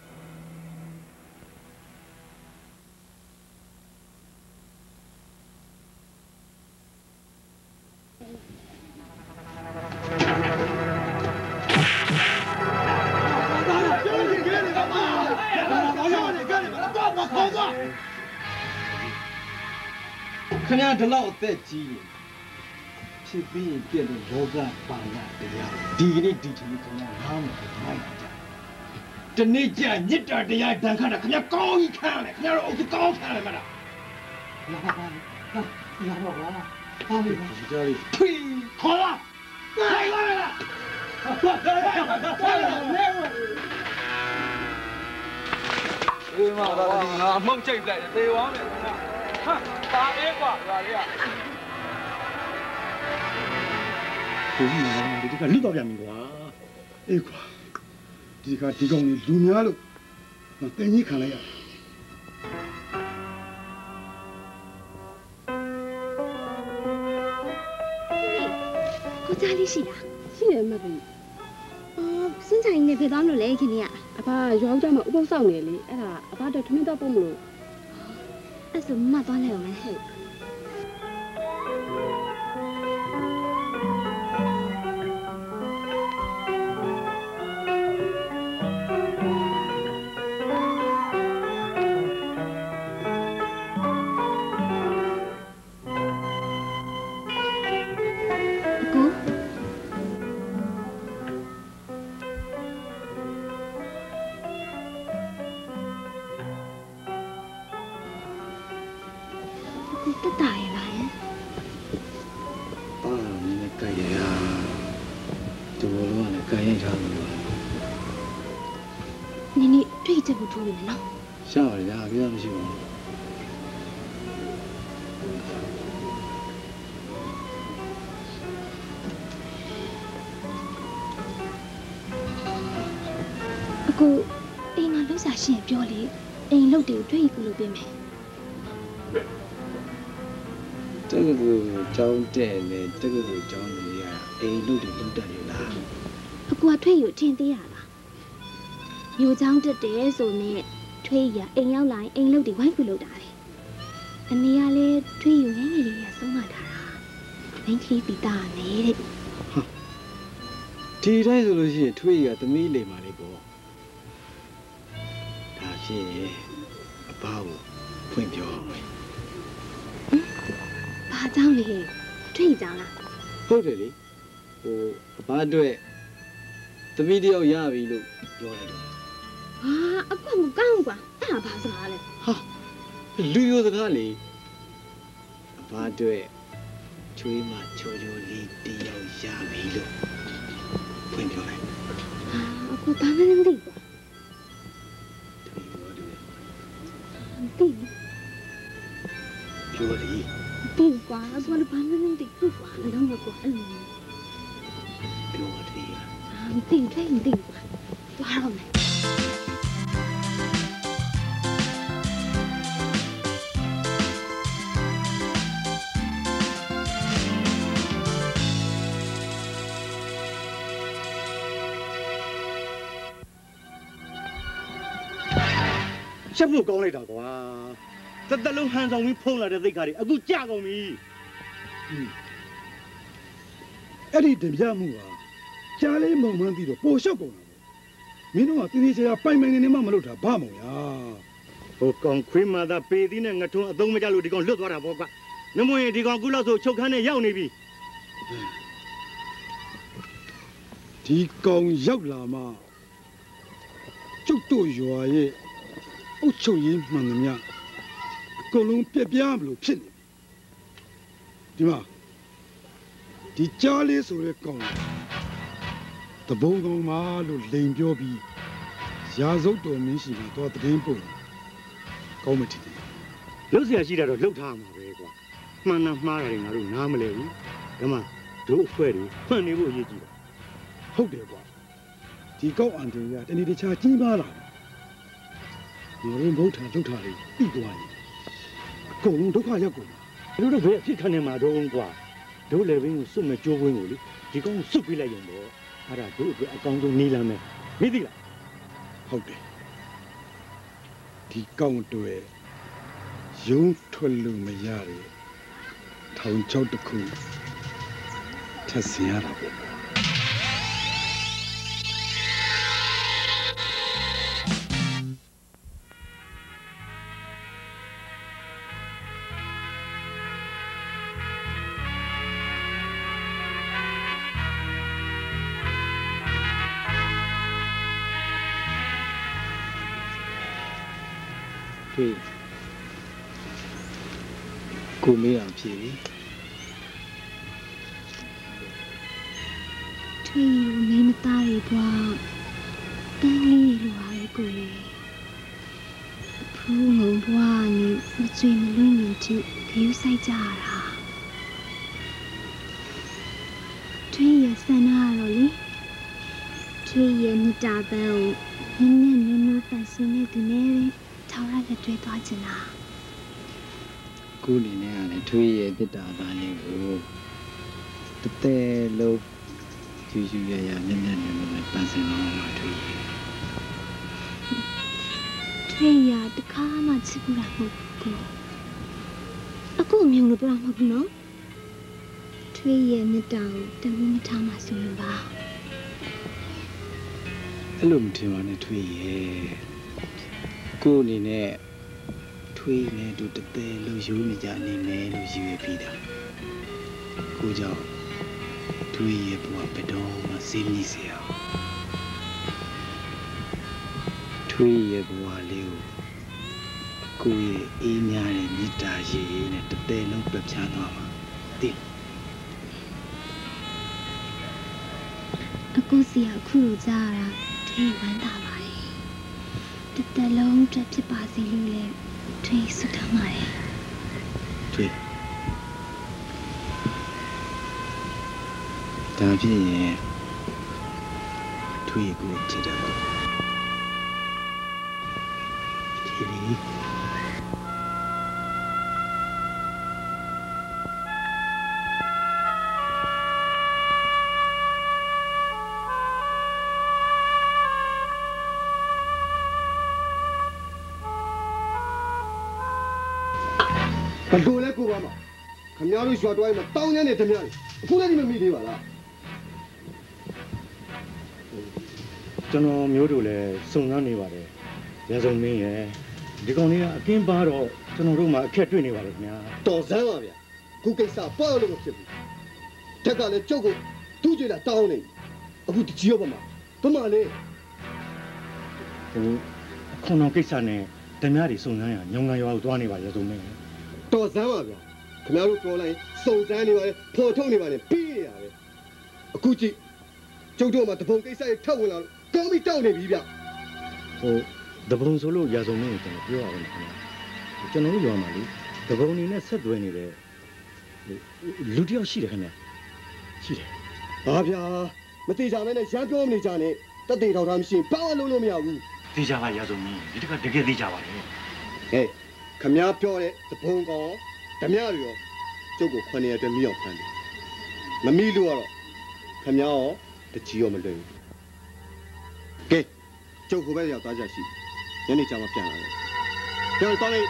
ခင်ဗျာဒီလောက်အသက်ကြီးဖြစ်ပြီးရင်ပြည့်တဲ့လောကပါရတရားဒီကနေ့ဒီချိန်ခင်ဗျာနားမမိုက်ကြတနေ့ကျညစ်တာတရားဒဏ်ခတ်တာခင်ဗျာကောင်းကြီးခံရတယ်ခင်ဗျာတို့အုပ်ကောင်းခံရတယ်မလားလာပါပါလာပါပါဟာလေကြားလေးဖိခေါ်လာလိုက်လာလားအေးမတော်ငါမှုန့်ချိတ်လိုက်တယ်သေသွားမယ်ခင်ဗျာဟာပါအေးကွာဒါလေးကဘုံမှာဒီကလွတ်တော့ပြန်ပြီကွာအေးကွာဒီကဒီကောင်ကြီးလူများလို့တင်ကြီးခံလိုက်ရကိုကြားလေးရှိလားရှိတယ်မပြီအော်စင်းချိုင်နေဖေးသွားမလို့လေခင်ဗျာအဖရွာဦးကြမှာဥပုသ်ဆောင်နေလေအဲ့ဒါအဖတော့ထမင်းတော့ပို့မလို့အဲ့ဆိုမသွားလိုက်အောင်လေဟဲ့တက်တာရလားယ啊，你那干呀？怎么了？那干呀啥子？ နင်နေ့တွေ့ချက်ဖို့ထိုးနေမယ်နော်下了呀，别那么凶。 အခုအိမ်မှာလှုပ်ရှားရှင်ပြောလေအိမ်လှုပ်တွေကိုတွေ့ရကူလို့ပြင်မယ်这个是招待呢，这个是招你呀，哎，路的路的的啦。 အခုကတွေ့ရချင်းသေးရလားမျိုးချောင်းတက်တယ်ဆိုနဲ့တွေ့ရအိမ်ရောက်လာရင်အိမ်လှုပ်တွေဝိုင်းကူလို့တာလေအနေကလည်းတွေ့ရငယ်ငယ်လေးရဆုံးမထားတာမင်းကလေးပြီးသားနဲ့တဲ့ဒီတိုင်းဆိုလို့ရှိရင်ထွေးရသမီးလိမ်မာလေးပေါ့ဒါဖြစ်ရင်အပားကိုဖွင့်ပြောအောင်မယ်ဘာကြောင့်လဲတွေ့ကြလားဟုတ်တယ်လေဟိုအပားအတွက်သမီးတယောက်ရပြီလို့ပြောလိုက်တော့ဟာအကွက်မကောင်းကွာအဲ့ဒါဘာစကားလဲဟာလူရိုစကားလေအပားအတွက်ချွေးမချောချောလေးတယောက်ရပြီလို့ဖွင့်ပြောလိုက်ဟာအခုဘာမှမသိကွာသမီးပြောတယ်မသိဘူးပြောလေသိကွာအခုလည်းဘာမှမသိဘူးကွာအလုံးမကွာအဲ့လိုပြောတယ်အာမသိဘူးတွေ့မသိဘူးကွာသွားတော့မယ်ရှက်ဖို့ကောင်းလိုက်တာကွာသက်သက်လုံးဟန်ဆောင်ပြီးဖုံးလာတဲ့သိက္ခာတွေအခုကြကုန်ပြီအဲ့ဒီတင်ပြမှုဟာကြားလေးမုံမှန်းပြီးတော့ပိုလျှော့ကုန်တာပေါ့မင်းတို့ကတင်းတင်းချာချာပိုင်ပိုင်နေနေမှမလုပ်တာဘာမို့ရာဟိုကောင်ခွေးမာသာပေသီးနဲ့ငထုံးအသုံးမကျလို့ဒီကောင်လွတ်သွားတာပေါ့ကွာနမွေဒီကောင်ကုလောက်ဆိုချုပ်ခန်းနဲ့ရောက်နေပြီဒီကောင်ရောက်လာမှကျုပ်တို့ရွာရဲ့အုတ်ချုပ်ရင်းမှန်သမျှအကုန်လုံးပြက်ပြားမလို့ဖြစ်နေပြီဒီမှာဒီကြားလေးဆိုတဲ့ကောင်တဘုံကောင်မလို့လိန်ပြောပြီးရာဇုတ်တော်မင်းရှိပြီးတော့တည်င်းပို့ကောင်းမထီတယ်လှုပ်เสียရှိတာတော့လှုပ်ထားမှာပဲကွာမှန်တာမှားတာတွေငါတို့နားမလဲဘူးဒါမှတို့အခွဲတွေဖွင့်နေဖို့အရေးကြီးတာဟုတ်တယ်ကွာဒီကောက်အန်တင်ကတနေ့တခြားကြီးပါလာတယ်ငါတို့ဘုရားလှုပ်ထားလေးပြီးသွားရင်အကုန်လုံးဒုက္ခရောက်ကုန်တို့တို့ဘယ်အဖြစ်ခံနေမှာတော့ကွာတို့လည်းဘင်းကိုစွတ်မဲ့ကြိုးဝင်းကိုလေဒီကောင်စွတ်ပေးလိုက်ရင်တော့အဲ့ဒါတို့အတွက်အကောင်းဆုံးနေလမ်းပဲမိသိလားဟုတ်တယ်ဒီကောက်တွေရုံးထွက်လို့မရတယ်ထောင်ချောက်တစ်ခုထပ်စင်ရတာပေါ့တွေ့ကိုမေးအောင်ဖြေပြီထွေးရမင်းမသားတွေကွာတန်းလေးလိုပါလေကိုလေဖူးငုံဘွားနေမကြွေမလွင့်နေတိခယူးဆိုင်ကြရတာထွေးရစနာတော့လေထွေးရမြတာပန်းကိုနင်းနဲ့နူးနူးပန်စင်းနေသူနဲ့ထောက်ရလက်တွေ့သွားချင်တာကိုနေနဲ့ကလည်းထွေးရဲ့ပြစ်တာသားလေးကိုတတဲလုံးယူယူရရနည်းနည်းနည်းနည်းပန်းစင်တော့မှထွေးထွေးရတခါမှချစ်ဘူးလားမဟုတ်ဘူးအခုအမြုံလို့ပြောမှာမဟုတ်ဘူးနော်ထွေးရမြတာကိုတမီးမထားမှဆိုရင်ပါအဲ့လိုမထင်ပါနဲ့ထွေးရဲ့ကိုအနေနဲ့ထွေးနဲ့တူတတဲလုံးယူနေကြနေမယ်လို့ယူရပြီးတာကိုကြောင့်ထွေးရဲ့ဘဝဘယ်တော့မှစေးမြည်စရာထွေးရဲ့ဘဝလေးကိုကိုရဲ့အေးများတဲ့မြစ်တာရေနဲ့တတဲလုံးပြချမ်းသွားမှာတည်အခုစီအခုလိုကြားရတာထွေးဝမ်းသာပါတယ်တသက်လုံးအတွက်ဖြစ်ပါစေလို့လည်းထွေးဆုတောင်းပါတယ်ထွေးဒါဖြစ်ရင်ထွေးကိုချစ်တယ်ကိုဒီလီဘလို့လဲကိုပါမခင်ဗျားတို့ရွာတွိုင်းမှာတောင်းရတဲ့ဓမြတွေအခုလည်းဒီမမိသေးပါလားကျွန်တော်မျိုးတို့လည်းစုံစမ်းနေပါတယ်ရစုံမင်းရဲ့ဒီကောင်လေးကအကင်းပါတော့ကျွန်တော်တို့မှအခက်တွေ့နေပါတယ်ခင်ဗျာတော်စမ်းပါဗျာခုကိစ္စပေါ့လို့မဖြစ်ဘူးတက်ကလည်းကြောက်ကိုသူ့ကြွလာတောင်းနေအခုတကြီးရောပါမဘမလေးဟိုခုံတော်ကိစ္စနဲ့ဓမြတွေစုံစမ်းရညောင်ငံရွာကိုသွားနေပါရစုံမင်းတော်စမ်းပါဗျာခင်ဗျားတို့ပြောလိုက်စုံစမ်းနေပါလေဖော်ထုတ်နေပါလေပြီးရတာပဲအခုကြည့်ကျုပ်တို့မှာတပုံကိစ္စတွေထပ်ဝင်လာလို့ကောင်းပြီးတောက်နေပြီဗျဟိုတပုံဆိုလို့ရစုံမင်းကိုကျွန်တော်ပြောရအောင်ခင်ဗျာကျွန်တော်တို့ရွာမှာလေတပုံနေနဲ့ဆက်သွဲနေတဲ့လူတယောက်ရှိတယ်ခင်ဗျာရှိတယ်ဟာဗျာမသေးကြမဲနဲ့ရမ်းပြောမနေကြနဲ့တက်သေးတော်တာမရှိရင်ဘာမှလုံးလို့မရဘူးသေချာပါရစုံမင်းဒီတခါတကယ်သေချာပါလေဟဲ့ခမည်းပြောတဲ့တပုံကောင်ဓမြတွေရောကျုပ်ကိုခွန်ရအတွက်မိအောင်ဖမ်းတယ်မမိလို့ကတော့ခမည်းရောတကြီးရောမလွယ်ဘူးကဲကျုပ်ဟိုဘက်ရောက်သွားကြရှိညနေကျမှပြန်လာတယ်ကျောင်းတော်လေး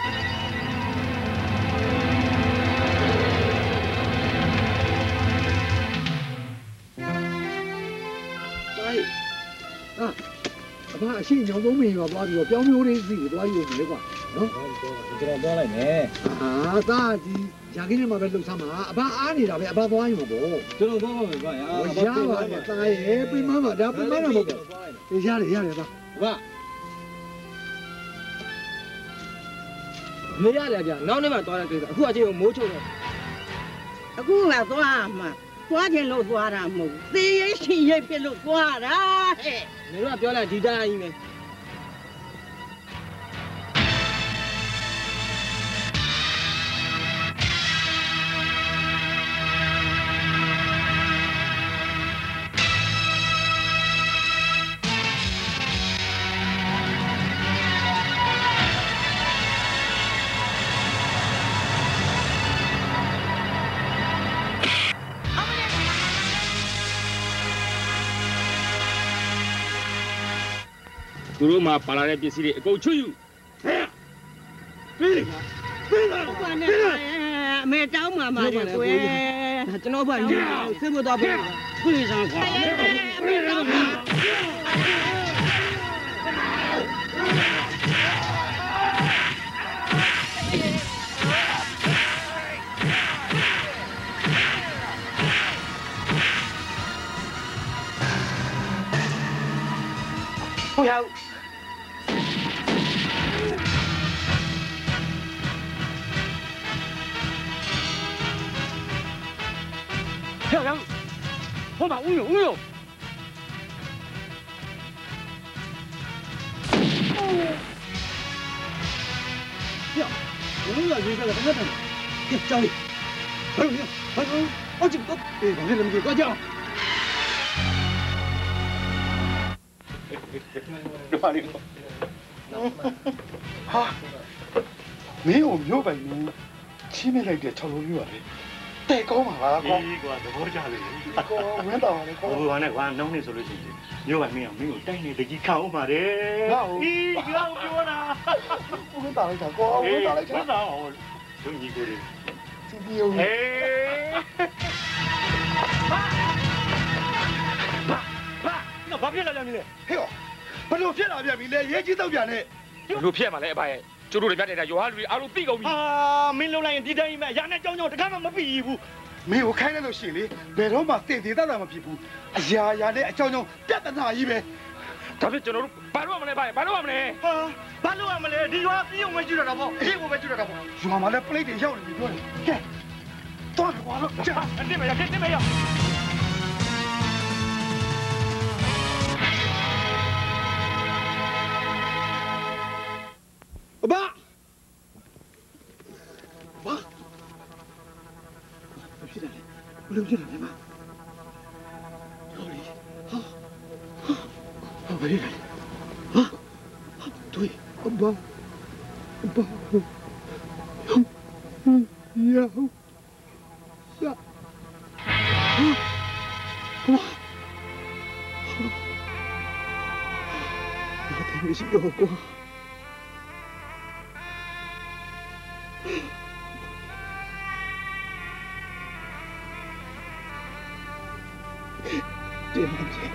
啊，阿爸，现在都没有把这个表妹的事都还有没挂，喏。 这个多来呢。 啊，咋的？家给你妈别弄啥嘛？阿爸阿你那边阿爸多还有不？ 这个多没挂呀。 我家嘛，大爷，被妈妈家被妈妈不？你家里家里吧。 爸。没家里家，哪里嘛多来给他？或者有没抽的？ အခုကသွားမှာသွားခြင်းလို့သွားတာမဟုတ်ဘူးသေရိတ်ရှင်ရိတ်ပြလို့သွားတာဟဲ့你说表来几单一没？ သူတို့မှာပါလာတဲ့ပစ္စည်းတွေအကုန်ချွတ်ယူပြေးပြေးလာဘာနဲ့အမေတောင်းမှာမှာလေကွယ်ကျွန်တော်ဘာကြီးစစ်ဖို့တော့ပြေးပြေးစမ်းခွာအမေတောင်းမှာ不要。 漂亮，我把乌有乌有。 呀，我们要留下来等等。呀，家里，还有你，还有好几个，哎，赶紧咱们给挂掉。 ပါလေဟာမင်းကိုမျိုးပိုင်မျိုးချင်းမိလိုက်တဲ့၆လုံးမျိုးပါလေတဲ့ကောင်းပါလားကွာအေးကွာသဘောကျလေကောဝင်းတော်ပါလေကွာဟိုဟာနဲ့ကွာနှုံးနေဆိုလို့ရှိရင်မျိုးပိုင်မင်းအောင်မင်းကိုတိုက်နေတကြီးခါအောင်ပါတယ်အေးကြောက်ပြောတာဝင်းတော်လိုက်တာကွာဝင်းတော်လိုက်တာဝင်းတော်အောင်လူကြီးကိုလေစီပီယိုအေးဘာဘာဘာဘာပြလာကြမလဲဟဲ့ဘယ်လိုဖြစ်လာပြန်ပြီလဲရဲကြီးတော့ပြန်နဲ့ဘယ်လိုဖြစ်မှာလဲအဖရဲ့ကျတို့တွေပြတဲ့ရွာလူတွေအားလုံးသိကုန်ပြီဟာမင်းလုံးလိုက်ရင်ဒီတိုင်းပဲရာနဲ့ကြောင်းကြောင်းတခါမှမပြီးဘူးမင်းကိုခိုင်းလိုက်လို့ရှိရင်လေဘယ်တော့မှတည်တည်တတ်တာမဖြစ်ဘူးအရာရာနဲ့အကြောင်းကြောင်းပြဿနာကြီးပဲဒါဖြစ်ကျွန်တော်တို့ဘာလို့မလဲဘာဘာလို့မလဲဟာဘာလို့မလဲဒီရွာပြုံးမကြည့်ရတာပေါ့အေးကိုပဲကြည့်ရတာပေါ့ရွာမှာလည်းပလိတ်တွေရောက်နေပြီပြောတယ်ကဲတော့ကွာတော့ကြာအစ်မရခဲ့တယ်မရအဘဘာဖြစ်တယ်ဘယ်လိုဖြစ်လဲမဟောလေဟာဟာဘယ်လဲဟာတွေ့အဘအဘယောယောဟာဘာဘာတယ်မရှိတော့ကွာ对不起，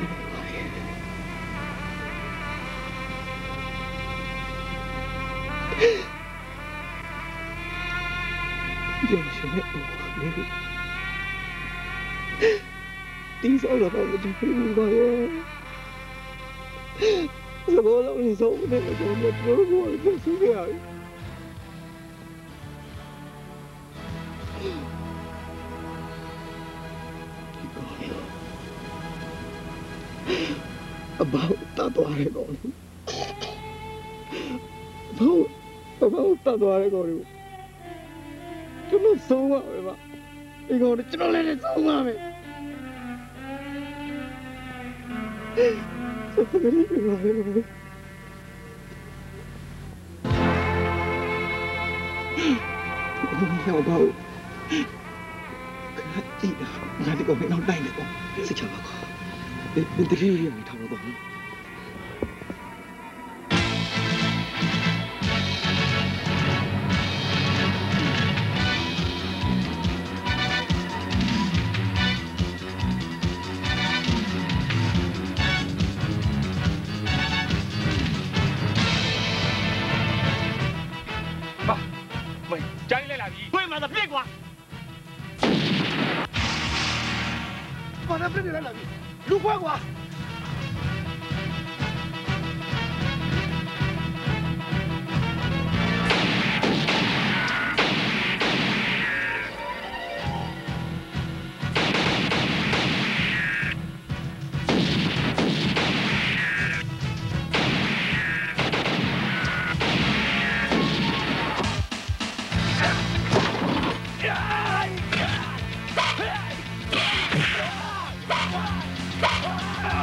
有些我没有，第三个到我就飞不过了，怎么让你走那个怎么做我就是这样。အဘောက်တတ်သွားတယ်ကောလေအဘောက်အဘောက်တတ်သွားတယ်ကောလေကျွန်တော်ဆုံးပါပဲဗျဒီကောင်ကျွန်တော်လည်းဆုံးပါမယ်ဆက်ကြည့်ကြပါဦးဘောက်ဘောက်ခဏကြည့်တာငါဒီကောင်လည်းနောက်တိုင်းတယ်ကောစိတ်ချပါကော你你这里有没掏到？爸，喂，家里来了没？喂，妈的，别管！妈的，别来了没？路过我。Ah!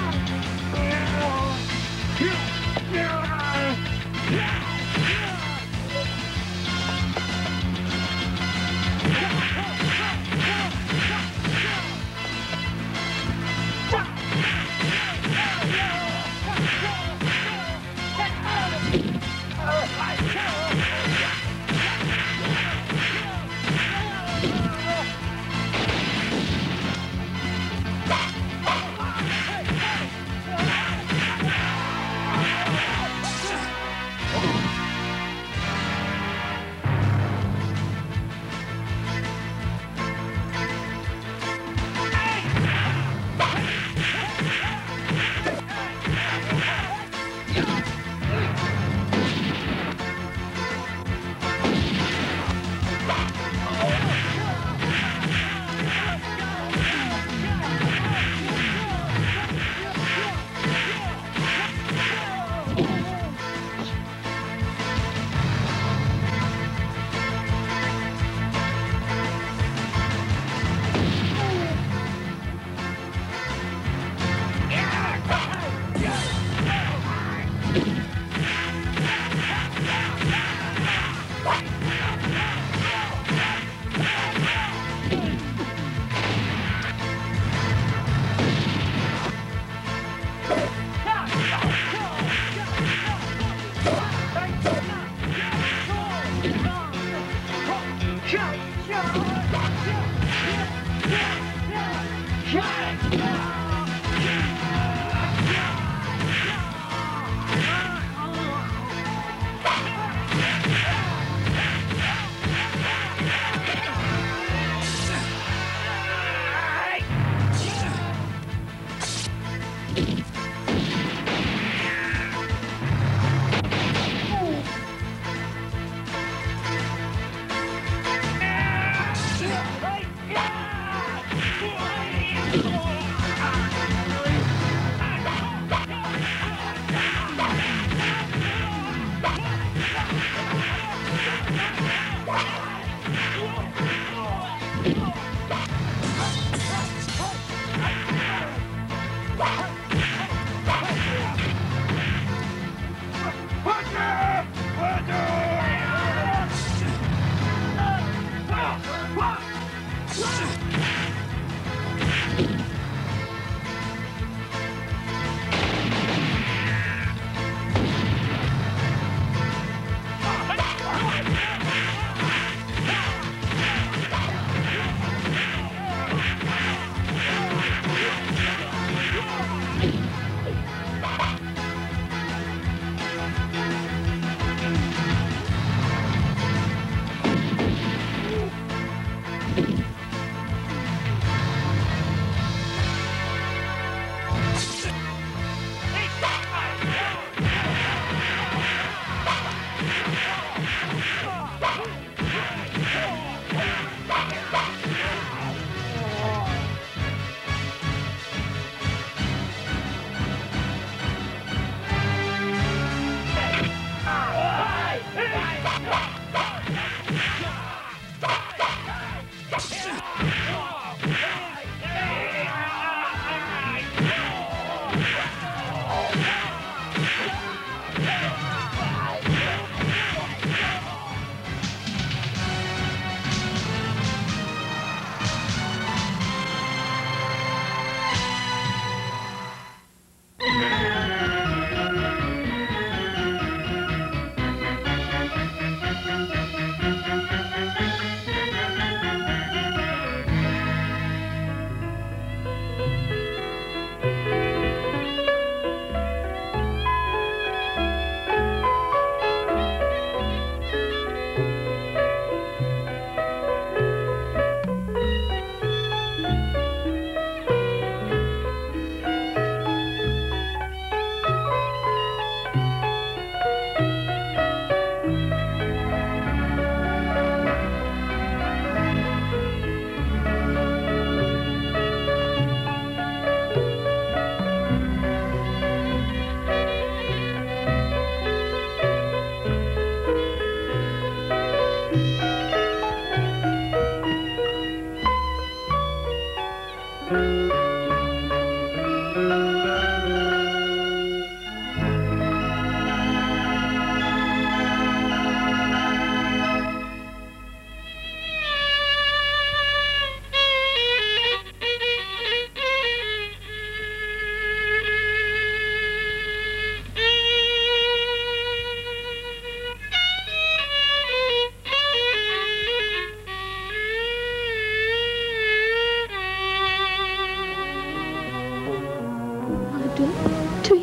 ။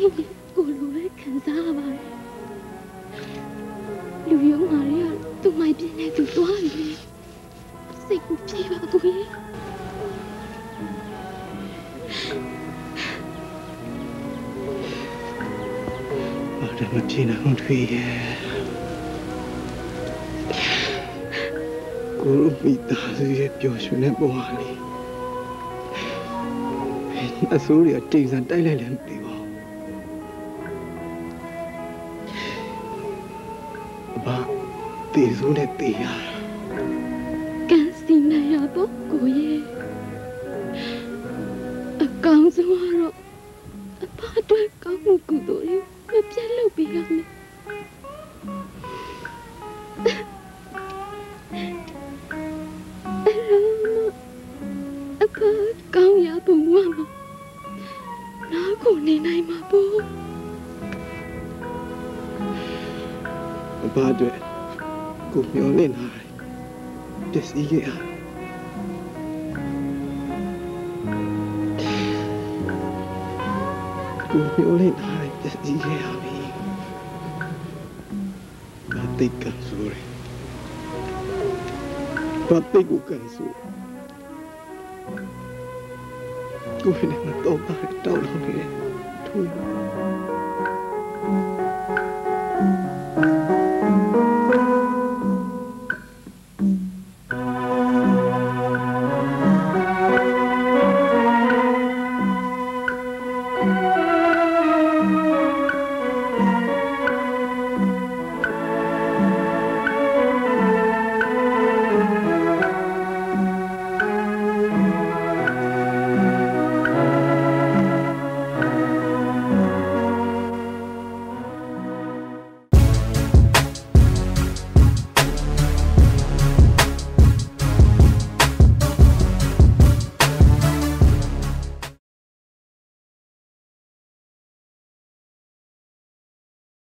ကိုလိုပဲခံစားရပါတယ်လူရုံမာရီကသူ့မိုက်ပြင်းနေသူသွားပြီစိတ်ကိုပြေပါကိုကြီးဘာလဲမပြေနိုင်ဘူးတွေ့ရဲ့ကိုရမိသားစုရဲ့ပျော်ရွှင်တဲ့ဘဝလေးအစိုးရတိမ်စံတိုက်လိုက်လည်းမသိပါဘူးဘာတေစိုးနဲ့တေရကန်စီမရတော့ကိုရဲ့အကောင်ဆုံးကတော့အဖအတွက်ကောင်းမှုကုသိုလ်တွေမပြတ်လုပ်ပေးရမယ်အဖကောင်းရပုံမှာနားကိုနေနိုင်မှာပေါ့အဖအတွက်ကိုမျောလင့်ထားတယ်ပျက်စီးခဲ့ရကိုမျောလင့်ထားတယ်ပျက်စီးခဲ့ရပြီဘာတိတ်ကန်ဆိုရယ်ဘာတိတ်ကိုကန်ဆိုကိုယ်နဲ့မတော့တာတောက်လို့နေတယ်ထွေး